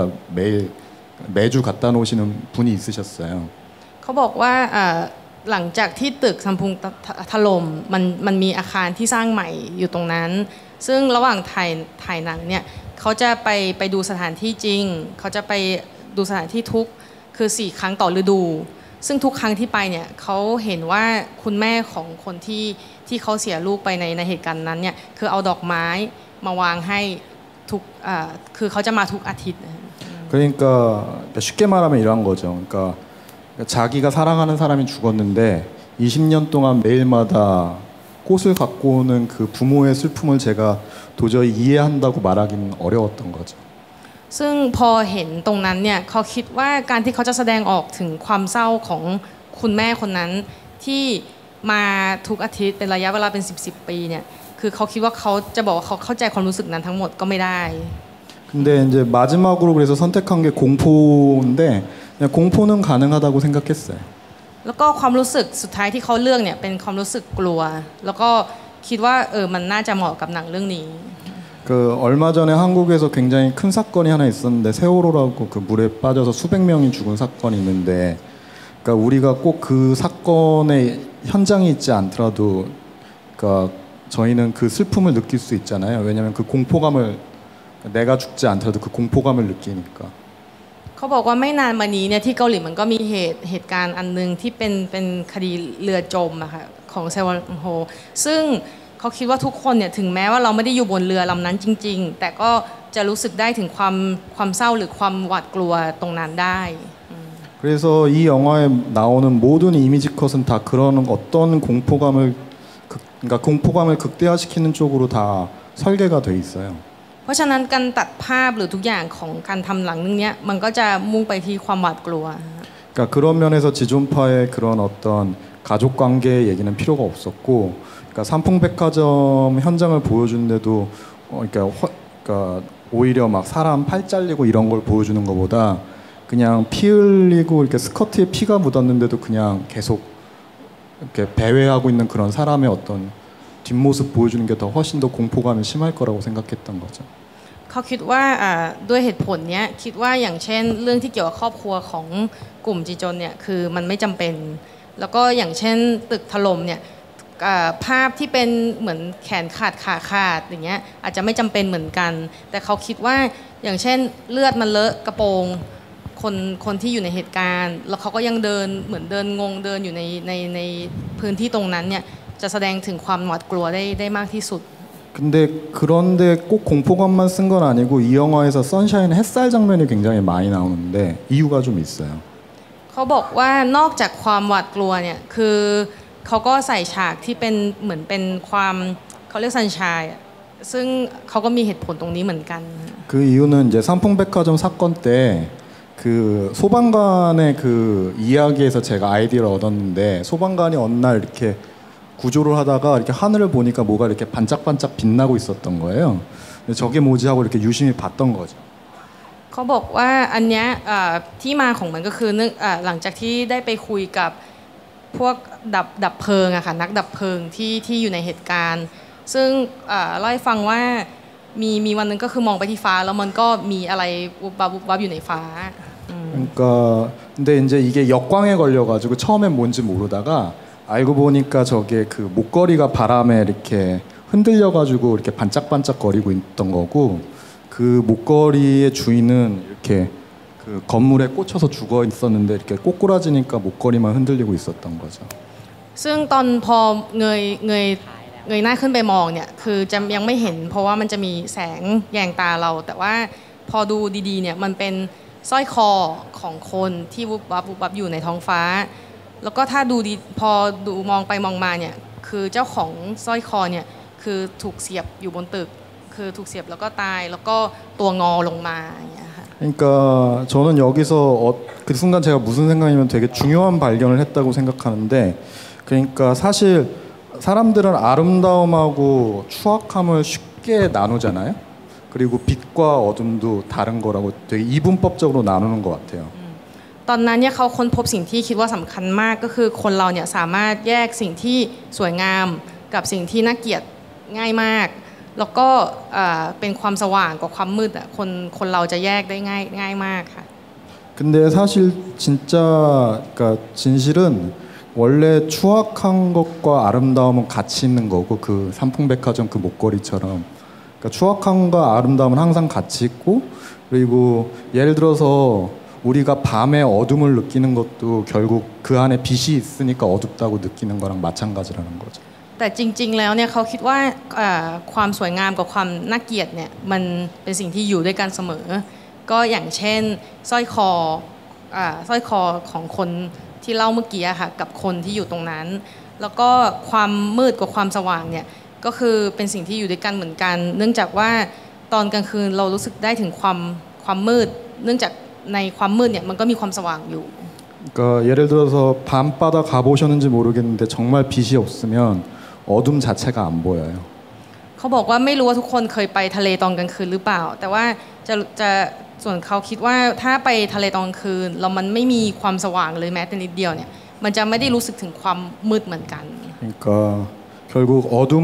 매주 갖다 놓으시는 분이 있으셨어요. เขาบอกว่าหลังจากที่ตึกซัมพุงถล่มมันมีอาคารที่สร้างใหม่อยู่ตรงนั้นซึ่งระหว่างถ่ายหนังเนี่ยเขาจะไปดูสถานที่จริงเขาจะไปดูสถานที่ทุกคือ4ครั้งต่อฤดูซึ่งทุกครั้งที่ไปเนี่ยเขาเห็นว่าคุณแม่ของคนที่เขาเสียลูกไปในเหตุการณ์นั้นเนี่ยคือเอาดอกไม้มาวางให้ทุกคือเขาจะมาทุกอาทิตย์ 그러니까 쉽게 말하면 이런 거죠. 그러니까 자기가 사랑하는 사람이 죽었는데 20년 동안 매일마다 꽃을 갖고 오는 그 부모의 슬픔을 제가 도저히 이해한다고 말하기는 어려웠던 거죠. ซึ่งพอเห็นตรงนั้นเนี่ยเขาคิดว่าการที่เขาจะแสดงออกถึงความเศร้าของคุณแม่คนนั้นที่มาทุกอาทิตย์เป็นระยะเวลาเป็น10ปีเนี่ยคือเขาคิดว่าเขาจะบอกว่าเขาเข้าใจความรู้สึกนั้นทั้งหมดก็ไม่ได้ 근데 이제 마지막으로 그래서 선택한 게 공포인데 그냥 공포는 가능하다고 생각했어요. แล้วก็ความรู้สึกสุดท้ายที่เขาเลือกเนี่ยเป็นความรู้สึกกลัวแล้วก็คิดว่ามันน่าจะเหมาะกับหนังเรื่องนี้ 그 얼마 전에 한국에서 굉장히 큰 사건이 하나 있었는데 세월호라고 그 물에 빠져서 수백 명이 죽은 사건이 있는데 그러니까 우리가 꼭 그 사건의 현장에 있지 않더라도 그러니까 저희는 그 슬픔을 느낄 수 있잖아요. 왜냐하면 그 공포감을 내가 죽지 않더라도 그 공포감을 느끼니까. เขาบอกว่าไม่นานมานี้เนี่ยที่เกาหลีมันก็มีเหตุการณ์อันนึงที่เป็นคดีเรือจมอะค่ะของเซวอลโฮซึ่งเขาคิดว่าทุกคนเนี่ยถึงแม้ว่าเราไม่ได้อยู่บนเรือลำนั้นจริงๆแต่ก็จะรู้สึกได้ถึงความเศร้าหรือความหวาดกลัวตรงนั้นได้ 그래서 이 영화에 나오는 모든 이미지 컷은 다 그런 어떤 그러니까 공포감을 극대화시키는 쪽으로 다 설계가 돼 있어요. เพราะฉะนั้นการตัดภาพหรือทุกอย่างของการทำหลังนึงเนี้ยมันก็จะมุ่งไปที่ความหวาดกลัว 그러니까 그런 면에서 지존파의 그런 어떤 가족 관계 얘기는 필요가 없었고, 그러니까 삼풍백화점 현장을 보여주는데도 그러니까 오히려 막 사람 팔 잘리고 이런 걸 보여주는 것보다 그냥 피 흘리고 이렇게 스커트에 피가 묻었는데도 그냥 계속 이렇게 배회하고 있는 그런 사람의 어떤 뒷모습 보여주는 게 더 훨씬 더 공포감이 심할 거라고 생각했던 거죠. เขาคิดว่าด้วยเหตุผลเนี้ยคิดว่าอย่างเช่นเรื่องที่เกี่ยวกับครอบครัวของกลุ่มจีจนเนี่ยคือมันไม่จำเป็นแล้วก็อย่างเช่นตึกถล่มเนี่ยภาพที่เป็นเหมือนแขนขาดขาขาดอย่างเงี้ยอาจจะไม่จำเป็นเหมือนกันแต่เขาคิดว่าอย่างเช่นเลือดมันเลอะกระโปรงคนที่อยู่ในเหตุการณ์แล้วเขาก็ยังเดินเหมือนเดินงงเดินอยู่ในพื้นที่ตรงนั้นเนี่ยจะแสดงถึงความหวาดกลัวได้มากที่สุด 근데 그런데 꼭 공포감만 쓴 건 아니고 이 영화에서 선샤인 햇살 장면이 굉장히 많이 나오는데 이유가 좀 있어요. เเขาบอกว่านอกจากความหวาดกลัวเนี่ยคือเขาก็ใส่ฉากที่เป็นเหมือนเป็นความเขาเรียกซันชายซึ่งเขาก็มีเหตุผลตรงนี้เหมือนกัน 그 이유는 이제 삼풍백화점 사건 때 그 소방관의 그 이야기에서 제가 아이디어를 얻었는데 소방관이 어느 날 이렇게 구조를 하다가 이렇게 하늘을 보니까 뭐가 이렇게 반짝반짝 빛나고 있었던 거예요. 저게 뭐지 하고 이렇게 유심히 봤던 거죠. เขาบอกว่าอันเนี้ยที่มาของมันก็คือหลังจากที่ได้ไปคุยกับพวกดับเพลิงอะค่ะนักดับเพลิงที่อยู่ในเหตุการณ์ซึ่งเล่าให้ฟังว่ามีวันนึงก็คือมองไปที่ฟ้าแล้วมันก็มีอะไรวุบวับอยู่ในฟ้า 그러니까 근데 이제 이게 역광에 걸려가지고 처음엔 뭔지 모르다가 알고 보니까 저게 그 목걸이가 바람에 이렇게 흔들려가지고 이렇게 반짝반짝거리고 있던 거고 그 목걸이의 주인은 이렇게 그 건물에 꽂혀서 죽어 있었는데 이렇게 꼬꾸라지니까 목걸이만 흔들리고 있었던 거죠. ซึ่งตอนพอเงยหน้าขึ้นไปมองเนี่ยคือจะยังไม่เห็นเพราะว่ามันจะมีแสงแยงตาเราแต่ว่าพอดูดีๆเนี่ยมันเป็นสร้อยคอของคนที่วุบวับอยู่ในท้องฟ้าแล้วก็ถ้าดูดีพอดูมองไปมองมาเนี่ยคือเจ้าของสร้อยคอเนี่ยคือถูกเสียบอยู่บนตึกคือถูกเสียบแล้วก็ตายแล้วก็ตัวงอลงมาอย่างเงี้ยค่ะ 그러니까 저는 여기서 그 순간 제가 무슨 생각이면 되게 중요한 발견을 했다고 생각하는데 그러니까 사실 사람들은 아름다움하고 추악함을 쉽게 나누잖아요. 그리고 빛과 어둠도 다른 거라고 되게 이분법적으로 나누는 것 같아요. ตอนนั้นเนี่ยเขาค้นพบสิ่งที่คิดว่าสำคัญมากก็คือคนเราเนี่ยสามารถแยกสิ่งที่สวยงามกับสิ่งที่น่าเกลียดง่ายมากแล้วก็เป็นความสว่างกับความมืดอ่ะคนเราจะแยกได้ง่ายมากค่ะ 근데 사실 진짜 그러니까 진실은 원래 추악한 것과 아름다움은 같이 있는 거고 그 삼풍백화점 그 목걸이처럼 그러니까 추악함과 아름다움은 항상 같이 있고 그리고 예를 들어서 우리가 밤에 어둠을 느끼는 것도 결국 그 안에 빛이 있으니까 어둡다고 느끼는 거랑 마찬가지라는 거죠. แต่จริงๆแล้วเนี่ยเขาคิดว่าความสวยงามกับความน่าเกลียดเนี่ยมันเป็นสิ่งที่อยู่ด้วยกันเสมอก็อย่างเช่นสร้อยคอของคนที่เล่าเมื่อกี้ค่ะกับคนที่อยู่ตรงนั้นแล้วก็ความมืดกับความสว่างเนี่ยก็คือเป็นสิ่งที่อยู่ด้วยกันเหมือนกันเนื่องจากว่าตอนกลางคืนเรารู้สึกได้ถึงความมืดเนื่องจากในความมืดเนี่ยมันก็มีความสว่างอยู่ 그러니까 예를 들어서 밤바다 가보셨는지 모르겠는데 정말 빛이 없으면 어둠 자체가 안 보여요. เขาบอกว่าไม่รู้ว่าทุกคนเคยไปทะเลตอนกลางคืนหรือเปล่าแต่ว่าจะส่วนเขาคิดว่าถ้าไปทะเลตอนกลางคืนแล้วมันไม่มีความสว่างเลยแม้แต่นิดเดียวเนี่ยมันจะไม่ได้รู้สึกถึงความมืดเหมือนกัน 그러니까 결국 어둠을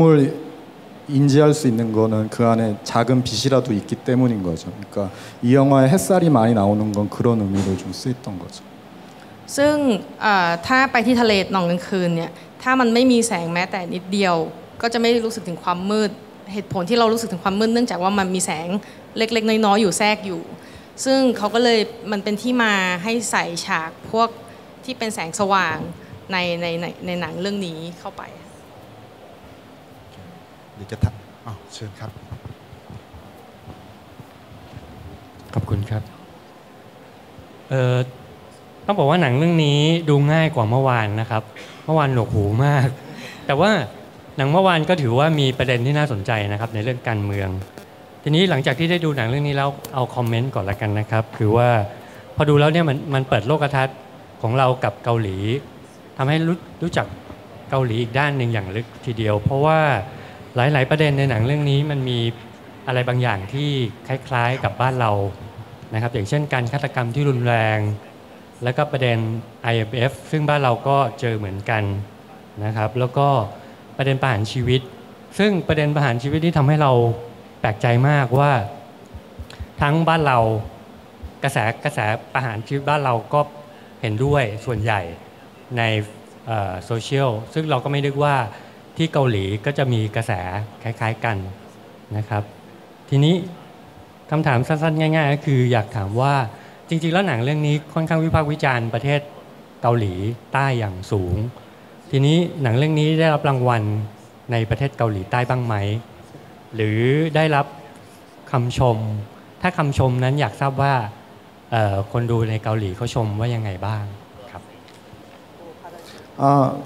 인지할 수 있는 거는 그 안에 작은 빛이라도 있기 때문인 거죠. 그러니까 이 영화에 햇살이 많이 나오는 건 그런 의미로 좀 쓰였던 거죠. ซึ่งถ้าไปที่ทะเลตอนกลางคืนเนี่ยถ้ามันไม่มีแสงแม้แต่นิดเดียวก็จะไม่รู้สึกถึงความมืดเหตุผลที่เรารู้สึกถึงความมืดเนื่องจากว่ามันมีแสงเล็กๆน้อยๆอยู่แทรกอยู่ซึ่งเขาก็เลยมันเป็นที่มาให้ใส่ฉากพวกที่เป็นแสงสว่างในหนังเรื่องนี้เข้าไปเดี๋ยวจะเชิญครับขอบคุณครับต้องบอกว่าหนังเรื่องนี้ดูง่ายกว่าเมื่อวานนะครับเมื่อวานหนวกหูมากแต่ว่าหนังเมื่อวานก็ถือว่ามีประเด็นที่น่าสนใจนะครับในเรื่องการเมืองทีนี้หลังจากที่ได้ดูหนังเรื่องนี้แล้วเอาคอมเมนต์ก่อนละกันนะครับคือว่าพอดูแล้วเนี่ยมันเปิดโลกทัศน์ของเรากับเกาหลีทำให้รู้จักเกาหลีอีกด้านหนึ่งอย่างลึกทีเดียวเพราะว่าหลายๆประเด็นในหนังเรื่องนี้มันมีอะไรบางอย่างที่คล้ายๆกับบ้านเรานะครับอย่างเช่นการฆาตกรรมที่รุนแรงแล้วก็ประเด็น IMF ซึ่งบ้านเราก็เจอเหมือนกันนะครับแล้วก็ประเด็นประหารชีวิตซึ่งประเด็นประหารชีวิตที่ทำให้เราแปลกใจมากว่าทั้งบ้านเรากระแสประหารชีวิตบ้านเราก็เห็นด้วยส่วนใหญ่ในโซเชียลซึ่งเราก็ไม่นึกว่าที่เกาหลีก็จะมีกระแสคล้ายๆกันนะครับทีนี้คำถามสั้นๆง่ายๆก็คืออยากถามว่าจริงๆแล้วหนังเรื่องนี้ค่อนข้างวิพากษ์วิจารณ์ประเทศเกาหลีใต้อย่างสูงทีนี้หนังเรื่องนี้ได้รับรางวัลในประเทศเกาหลีใต้บ้างไหมหรือได้รับคำชมถ้าคำชมนั้นอยากทราบว่าคนดูในเกาหลีเขาชมว่ายังไงบ้าง 아,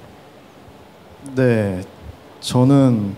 네, 저는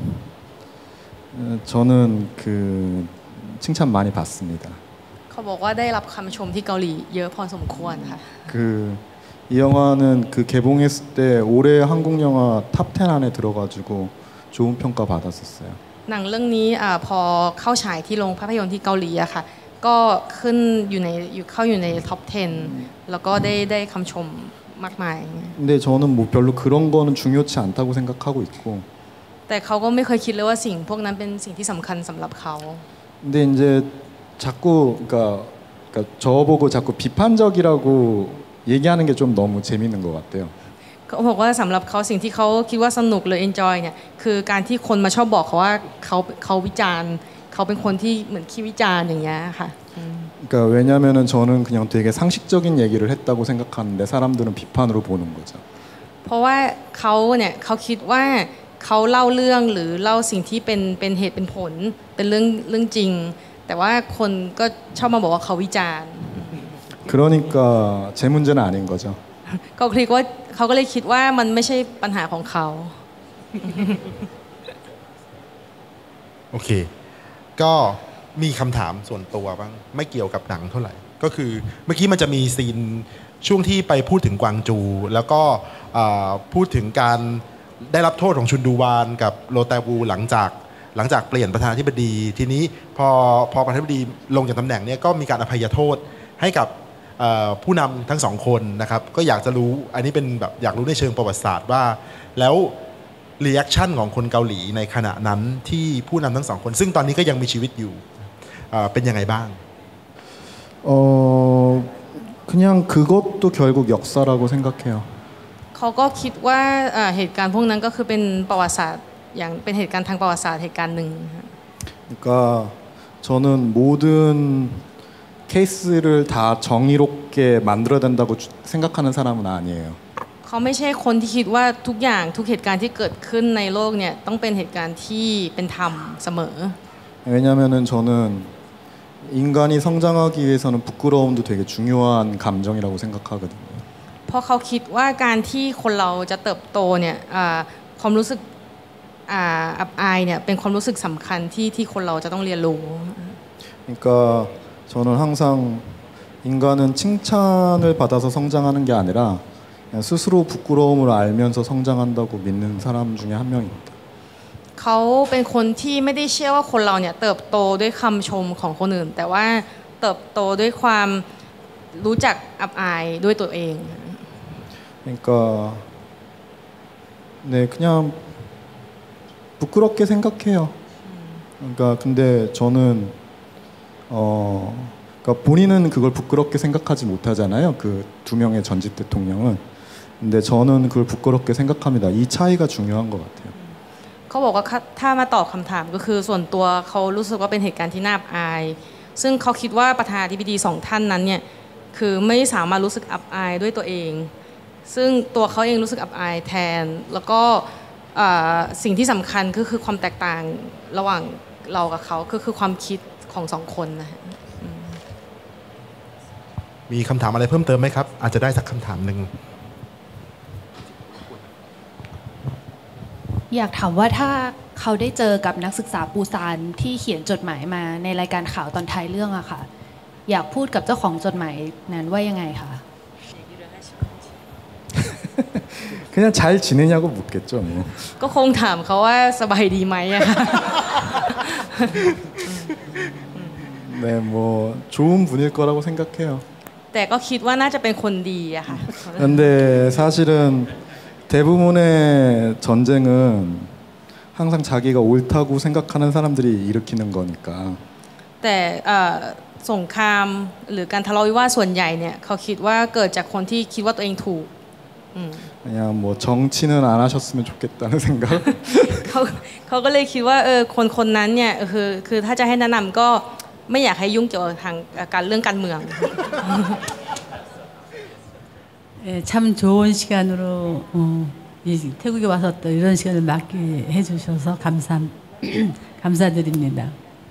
그 칭찬 많이 받습니다. เขาบอกว่าได้รับคำชมที่เกาหลีเยอะพอสมควรค่ะ 이 영화는 그 개봉했을 때 올해 한국 영화 탑 10 안에 들어가지고 좋은 평가 받았었어요. หนังเรื่องนี้พอเข้าฉายที่โรงภาพยนตร์ที่เกาหลีอะค่ะก็ขึ้นเข้าอยู่ในท็อป 10 แล้วก็ได้คำชมมากมาย 근데 저는 뭐 별로 그런 거는 중요치 않다고 생각하고 있고. แต่เขาก็ไม่เคยคิดเลยว่าสิ่งพวกนั้นเป็นสิ่งที่สำคัญสำหรับเขา 근데 이제 자꾸 그러니까 저보고 자꾸 비판적이라고 얘기하는 게 좀 너무 재밌는 것 같아요. เขาบอกว่าสำหรับเขาสิ่งที่เขาคิดว่าสนุกหรือ enjoy เนี่ยคือการที่คนมาชอบบอกเขาว่าเขาวิจารณ์เขาเป็นคนที่เหมือนขี้วิจารณ์อย่างเงี้ยค่ะ 그러니까 왜냐면은 저는 그냥 되게 상식적인 얘기를 했다고 생각하는데 사람들은 비판으로 보는 거죠. เพราะว่าเขาคิดว่าเขาเล่าเรื่องหรือเล่าสิ่งที่เป็นเหตุเป็นผลเป็นเรื่องจริงแต่ว่าคนก็ชอบมาบอกว่าเขาวิจารณ์ 그러니까 제 문제는 아닌 거죠. เขาก็เลยคิดว่ามันไม่ใช่ปัญหาของเขาโอเคก็มีคำถามส่วนตัวบ้างไม่เกี่ยวกับหนังเท่าไหร่ก็คือเมื่อกี้มันจะมีซีนช่วงที่ไปพูดถึงกวางจูแล้วก็พูดถึงการได้รับโทษของชุนดูวานกับโรแตวูหลังจากเปลี่ยนประธานาธิบดีทีนี้พอประธานาธิบดีลงจากตำแหน่งเนี่ยก็มีการอภัยโทษให้กับผู้นำทั้งสองคนนะครับก็อยากจะรู้อันนี้เป็นแบบอยากรู้ในเชิงประวัติศาสตร์ว่าแล้วรีแอคชั่นของคนเกาหลีในขณะนั้นที่ผู้นำทั้งสองคนซึ่งตอนนี้ก็ยังมีชีวิตอยู่เป็นยังไงบ้าง 그냥 그것도 결국 역사라고 생각해요. เขาก็คิดว่าเหตุการณ์พวกนั้นก็คือเป็นประวัติศาสตร์อย่างเป็นเหตุการณ์ทางประวัติศาสตร์เหตุการณ์หนึ่ง 그러니까 저는 모든 케이스를 다 정의롭게 만들어야 된다고 생각하는 사람은 아니에요. เขาไม่ใช่คนที่คิดว่าทุกอย่างทุกเหตุการณ์ที่เกิดขึ้นในโลกเนี่ยต้องเป็นเหตุการณ์ที่เป็นธรรมเสมอ 왜냐면은 저는 인간이 성장하기 위해서는 부끄러움도 되게 중요한 감정이라고 생각하거든요. เพราะเขาคิดว่าการที่คนเราจะเติบโตเนี่ยความรู้สึกอับอายเนี่ยเป็นความรู้สึกสำคัญที่คนเราจะต้องเรียนรู้ 그러니까 저는 항상 인간은 칭찬을 받아서 성장하는 게 아니라 스스로 부끄러움을 알면서 성장한다고 믿는 사람 중에 한 명입니다. เขาเป็นคนที่ไม่ได้เชื่อว่าคนเราเนี่ยเติบโตด้วยคำชมของคนอื่นแต่ว่าเติบโตด้วยความรู้จักอับอายด้วยตัวเอง 그러니까 네 그냥 부끄럽게 생각해요. 그러니까 근데 저는 그러니까 본인은 그걸 부끄럽게 생각하지 못하잖아요. 그 두 명의 전직 대통령은. 근데 저는 그걸 부끄럽게 생각합니다. 이 차이가 중요한 것 같아요. เขาบอกว่าถ้ามาตอบคำถามก็คือส่วนตัวเขารู้สึกว่าเป็นเหตุการณ์ที่น่าอับอายซึ่งเขาคิดว่าประธานาธิบดีสองท่านนั้นเนี่ยคือไม่สามารถรู้สึกอับอายด้วยตัวเองซึ่งตัวเขาเองรู้สึกอับอายแทนแล้วก็สิ่งที่สำคัญก็คือความแตกต่างระหว่างเรากับเขาก็คือความคิดของสองคนนะมีคำถามอะไรเพิ่มเติมไหมครับอาจจะได้สักคำถามหนึ่งอยากถามว่าถ้าเขาได้เจอกับนักศึกษาปูซานที่เขียนจดหมายมาในรายการข่าวตอนท้ายเรื่องอะค่ะอยากพูดกับเจ้าของจดหมายนั้นว่ายังไงคะ 그냥 잘 지내냐고 묻겠죠 뭐. ก็คงถามเขาว่าสบายดีไหมอะ 네, 뭐 좋은 분일 거라고 생각해요. แต่ก็คิดว่าน่าจะเป็นคนดีอะค่ะ 근데 사실은 대부분의 전쟁은 항상 자기가 옳다고 생각하는 사람들이 일으키는 거니까. แต่สงครามหรือการทะเลาะวิวาทส่วนใหญ่เนี่ยเขาคิดว่าเกิดจากคนที่คิดว่าตัวเองถูก 그냥 뭐 정치는 안 하셨으면 좋겠다는 생각. เขาก็เลยคิดว่าคนนั้นเนี่ยคือถ้าจะให้แนะนำก็ไม่อยากให้ยุ่งเกี่ยวกับทางการเรื่องการเมือง 참 좋은 시간으로 태국에 와서 또 이런 시간을 맞게 해주셔서 감사드립니다.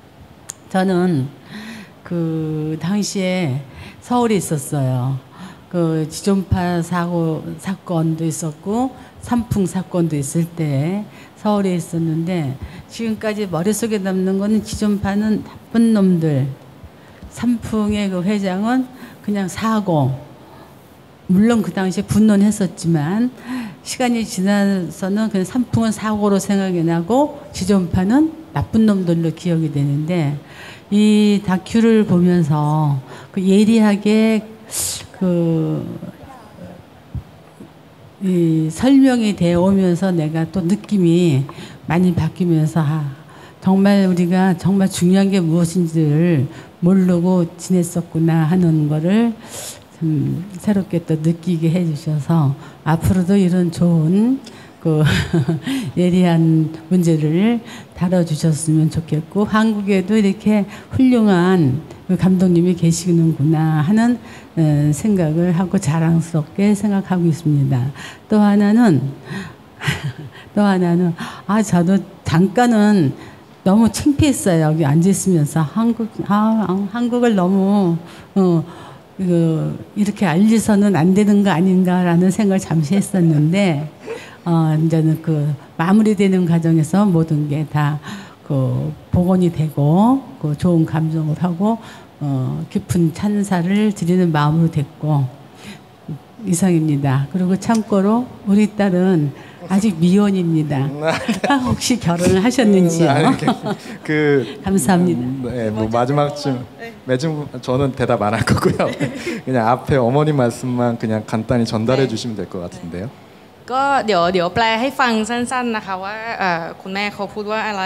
저는 그 당시에 서울에 있었어요. 그 지존파 사건도 있었고 산풍 사건도 있을 때 서울에 있었는데 지금까지 머릿속에 남는 거는 지존파는 나쁜 놈들, 산풍의 그 회장은 그냥 사고, 물론 그 당시에 분노는 했었지만 시간이 지나서는 그냥 산풍은 사고로 생각이 나고 지존파는 나쁜 놈들로 기억이 되는데 이 다큐를 보면서 그 예리하게 이 설명이 되어 오면서 내가 또 느낌이 많이 바뀌면서 정말 우리가 정말 중요한 게 무엇인지를 모르고 지냈었구나 하는 거를 좀 새롭게 또 느끼게 해주셔서 앞으로도 이런 좋은 그 예리한 문제를 다뤄주셨으면 좋겠고 한국에도 이렇게 훌륭한 감독님이 계시는구나 하는 생각을 하고 자랑스럽게 생각하고 있습니다. 또 하나는 저도 잠깐은 너무 창피했어요. 여기 앉아 있으면서 한국을 너무 이렇게 알려서는 안 되는 거 아닌가라는 생각을 잠시 했었는데 이제는 그 마무리되는 과정에서 모든 게 다 그 복원이 되고 그 좋은 감정을 하고 깊은 찬사를 드리는 마음으로 됐고 이상입니다. 그리고 참고로 우리 딸은 아직 미혼입니다. 혹시 결혼을 하셨는지요? 감사합니다. 네, 뭐 마지막쯤 매주 저는 대답 안 할 거고요. 그냥 앞에 어머니 말씀만 그냥 간단히 전달해 주시면 될 것 같은데요. ก็เดี๋ยวแปลให้ฟังสั้นๆนะคะว่าคุณแม่เขาพูดว่าอะไร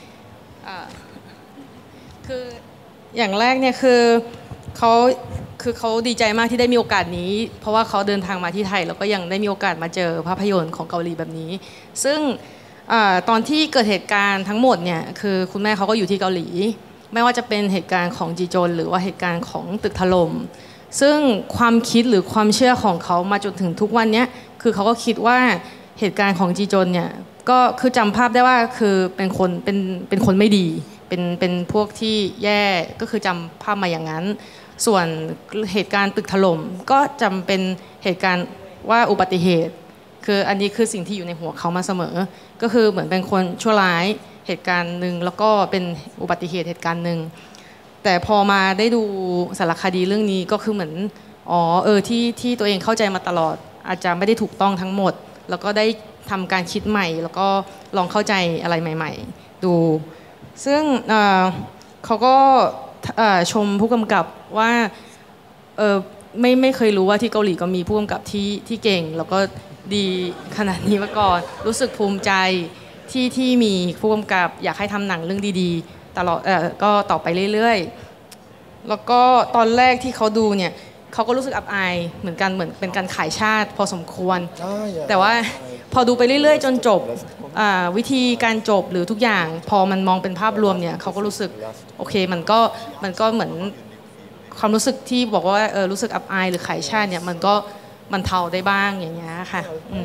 คืออย่างแรกเนี่ยคือเขาดีใจมากที่ได้มีโอกาสนี้เพราะว่าเขาเดินทางมาที่ไทยแล้วก็ยังได้มีโอกาสมาเจอภาพยนตร์ของเกาหลีแบบนี้ซึ่งตอนที่เกิดเหตุการณ์ทั้งหมดเนี่ยคือคุณแม่เขาก็อยู่ที่เกาหลีไม่ว่าจะเป็นเหตุการณ์ของจีโจนหรือว่าเหตุการณ์ของตึกถล่มซึ่งความคิดหรือความเชื่อของเขามาจนถึงทุกวันนี้คือเขาก็คิดว่าเหตุการณ์ของจีโจนเนี่ยก็คือจำภาพได้ว่าคือเป็นคนไม่ดีเป็นพวกที่แย่ก็คือจำภาพมาอย่างนั้นส่วนเหตุการณ์ตึกถล่มก็จำเป็นเหตุการณ์ว่าอุบัติเหตุคืออันนี้คือสิ่งที่อยู่ในหัวเขามาเสมอก็คือเหมือนเป็นคนชั่วร้ายเหตุการณ์หนึ่งแล้วก็เป็นอุบัติเหตุการณ์หนึ่งแต่พอมาได้ดูสารคดีเรื่องนี้ก็คือเหมือนที่ตัวเองเข้าใจมาตลอดอาจจะไม่ได้ถูกต้องทั้งหมดแล้วก็ได้ทำการคิดใหม่แล้วก็ลองเข้าใจอะไรใหม่ๆดูซึ่งเขาก็ชมผู้กำกับว่าไม่เคยรู้ว่าที่เกาหลีก็มีผู้กำกับที่เก่งแล้วก็ดีขนาดนี้มาก่อนรู้สึกภูมิใจที่มีผู้กำกับอยากให้ทำหนังเรื่องดีๆตลอดก็ต่อไปเรื่อยๆแล้วก็ตอนแรกที่เขาดูเนี่ยเขาก็รู้สึกอับอายเหมือนกันเหมือนเป็นการขายชาติพอสมควรแต่ว่าพอดูไปเรื่อยๆจนจบวิธีการจบหรือทุกอย่างพอมันมองเป็นภาพรวมเนี่ยเขาก็รู้สึกโอเคมันก็เหมือนความรู้สึกที่บอกว่ารู้สึกอับอายหรือขายชาติเนี่ยมันก็บรรเทาได้บ้างอย่างเงี้ยค่ะ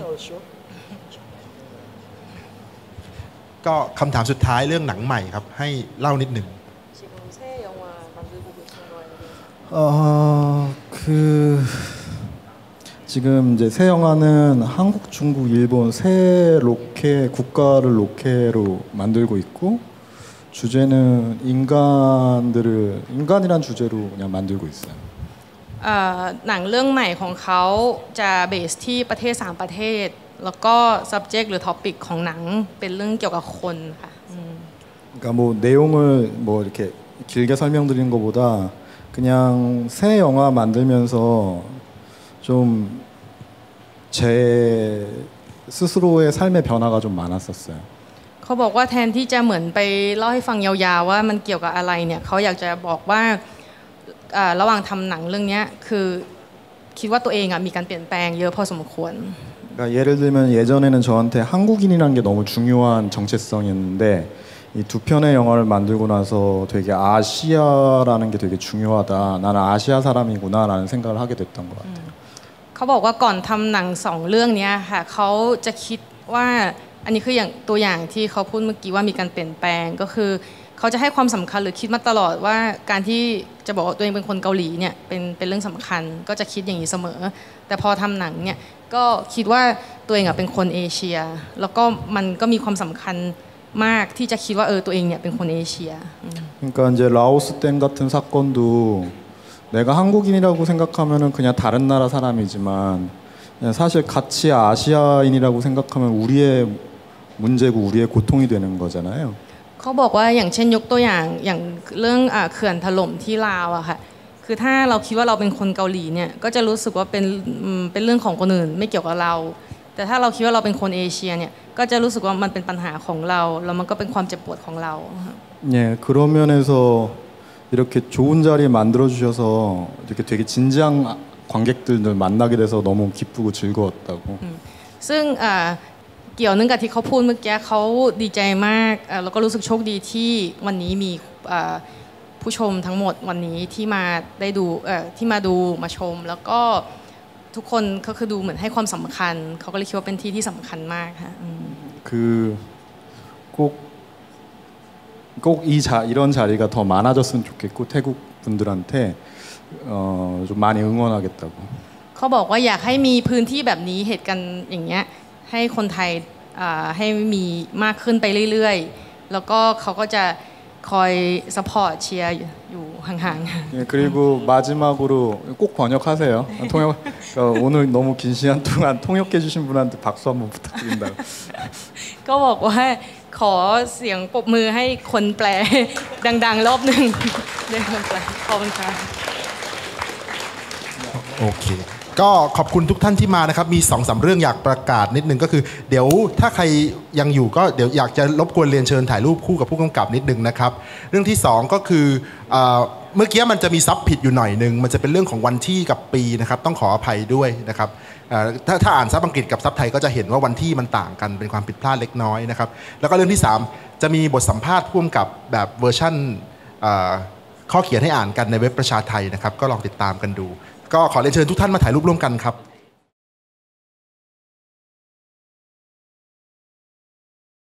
ก็คำถามสุดท้ายเรื่องหนังใหม่ครับให้เล่านิดหนึ่ง 지금 이제 새 영화는 한국, 중국, 일본 세 국가를 로케로 만들고 있고 주제는 인간이란 주제로 그냥 만들고 있어요. หนังเรื่องใหม่ของเขาจะเบสที่ประเทศ3ประเทศแล้วก็ subject หรือ topic ของหนังเป็นเรื่องเกี่ยวกับคนค่ะ 그러니까 뭐 내용을 뭐 이렇게 길게 설명드리는 것보다 그냥 새 영화 만들면서 좀 제 스스로의 삶의 변화가 좀 많았었어요. เขาบอกว่าแทนที่จะเหมือนไปเล่าให้ฟังยาวๆว่ามันเกี่ยวกับอะไรเนี่ยเขาอยากจะบอกว่าระหว่างทำหนังเรื่องนี้คือคิดว่าตัวเองมีการเปลี่ยนแปลงเยอะพอสมควร 그러니까 예를 들면 예전에는 저한테 한국인이라는 게 너무 중요한 정체성이었는데 이 두 편의 영화를 만들고 나서 되게 아시아라는 게 되게 중요하다. 나는 아시아 사람이구나라는 생각을 하게 됐던 것 같아요. เขาบอกว่าก่อนทำหนัง2เรื่องนี้ค่ะเขาจะคิดว่าอันนี้คืออย่างตัวอย่างที่เขาพูดเมื่อกี้ว่ามีการเปลี่ยนแปลงก็คือเขาจะให้ความสำคัญหรือคิดมาตลอดว่าการที่จะบอกว่าตัวเองเป็นคนเกาหลีเนี่ยเป็นเรื่องสำคัญก็จะคิดอย่างนี้เสมอแต่พอทำหนังเนี่ยก็คิดว่าตัวเองเป็นคนเอเชียแล้วก็มันก็มีความสำคัญมากที่จะคิดว่าตัวเองเนี่ยเป็นคนเอเชีย 그러니까 이제 라오스 댐 같은 사건도 내가 한국인이라고 생각하면은 그냥 다른 나라 사람이지만 그냥 사실 같이 아시아인이라고 생각하면 우리의 문제고 우리의 고통이 되는 거잖아요. เขาบอกว่าอย่างเช่นยกตัวอย่างเรื่องเขื่อนถล่มที่ลาวอะค่ะคือถ้าเราคิดว่าเราเป็นคนเกาหลีเนี่ยก็จะรู้สึกว่าเป็นเรื่องของคนอื่นไม่เกี่ยวกับเราแต่ถ้าเราคิดว่าเราเป็นคนเอเชียเนี่ยก็จะรู้สึกว่ามันเป็นปัญหาของเราแล้วมันก็เป็นความเจ็บปวดของเรา 예, 그런 면에서 이렇게 좋은 자리 만들어 주셔서 이렇게 되게 진지한 관객들을 만나게 돼서 너무 기쁘고 즐거웠다고. ซึ่งเกี่ยวเนื่องกับที่เขาพูดเมื่อกี้เขาดีใจมากแล้วก็รู้สึกโชคดีที่วันนี้มีผู้ชมทั้งหมดวันนี้ที่มาได้ดูที่มาดูมาชมแล้วก็ทุกคนก็คือดูเหมือนให้ความสำคัญเขาก็เลยคิดว่าเป็นที่ที่สำคัญมากค่ะ 꼭 이런 자리가 더 많아졌으면 좋겠고 태국 분들한테 좀 많이 응원하겠다고. เขาบอกว่าอยากให้มีพื้นที่แบบนี้เหตุการณ์อย่างเงี้ยให้คนไทยให้มีมากขึ้นไปเรื่อยๆแล้วก็เขาก็จะคอยซัพพอร์ตเชียร์อยู่ห่างๆ 예, 그리고 마지막으로 꼭 번역하세요. 통역 오늘 너무 긴 시간 동안 통역해 주신 분한테 박수 한번 부탁드립니다. ก็บอกว่าขอเสียงปรบมือให้คนแปลดังๆรอบหนึ่งได้คนแปลขอบคุณค่ะโอเคก็ขอบคุณทุกท่านที่มานะครับมี 2-3 เรื่องอยากประกาศนิดนึงก็คือเดี๋ยวถ้าใครยังอยู่ก็เดี๋ยวอยากจะรบกวนเรียนเชิญถ่ายรูปคู่กับผู้กำกับนิดนึงนะครับเรื่องที่2ก็คือเมื่อกี้มันจะมีซับผิดอยู่หน่อยนึงมันจะเป็นเรื่องของวันที่กับปีนะครับต้องขออภัยด้วยนะครับถ้าอ่านซับอังกฤษกับซับไทยก็จะเห็นว่าวันที่มันต่างกันเป็นความผิดพลาดเล็กน้อยนะครับแล้วก็เรื่องที่3จะมีบทสัมภาษณ์ผู้กำกับแบบเวอร์ชั่นข้อเขียนให้อ่านกันในเว็บประชาไทยนะครับก็ลองติดตามกันดูก็ขอเรียนเชิญทุกท่านมาถ่ายรูปร่วมกันครับ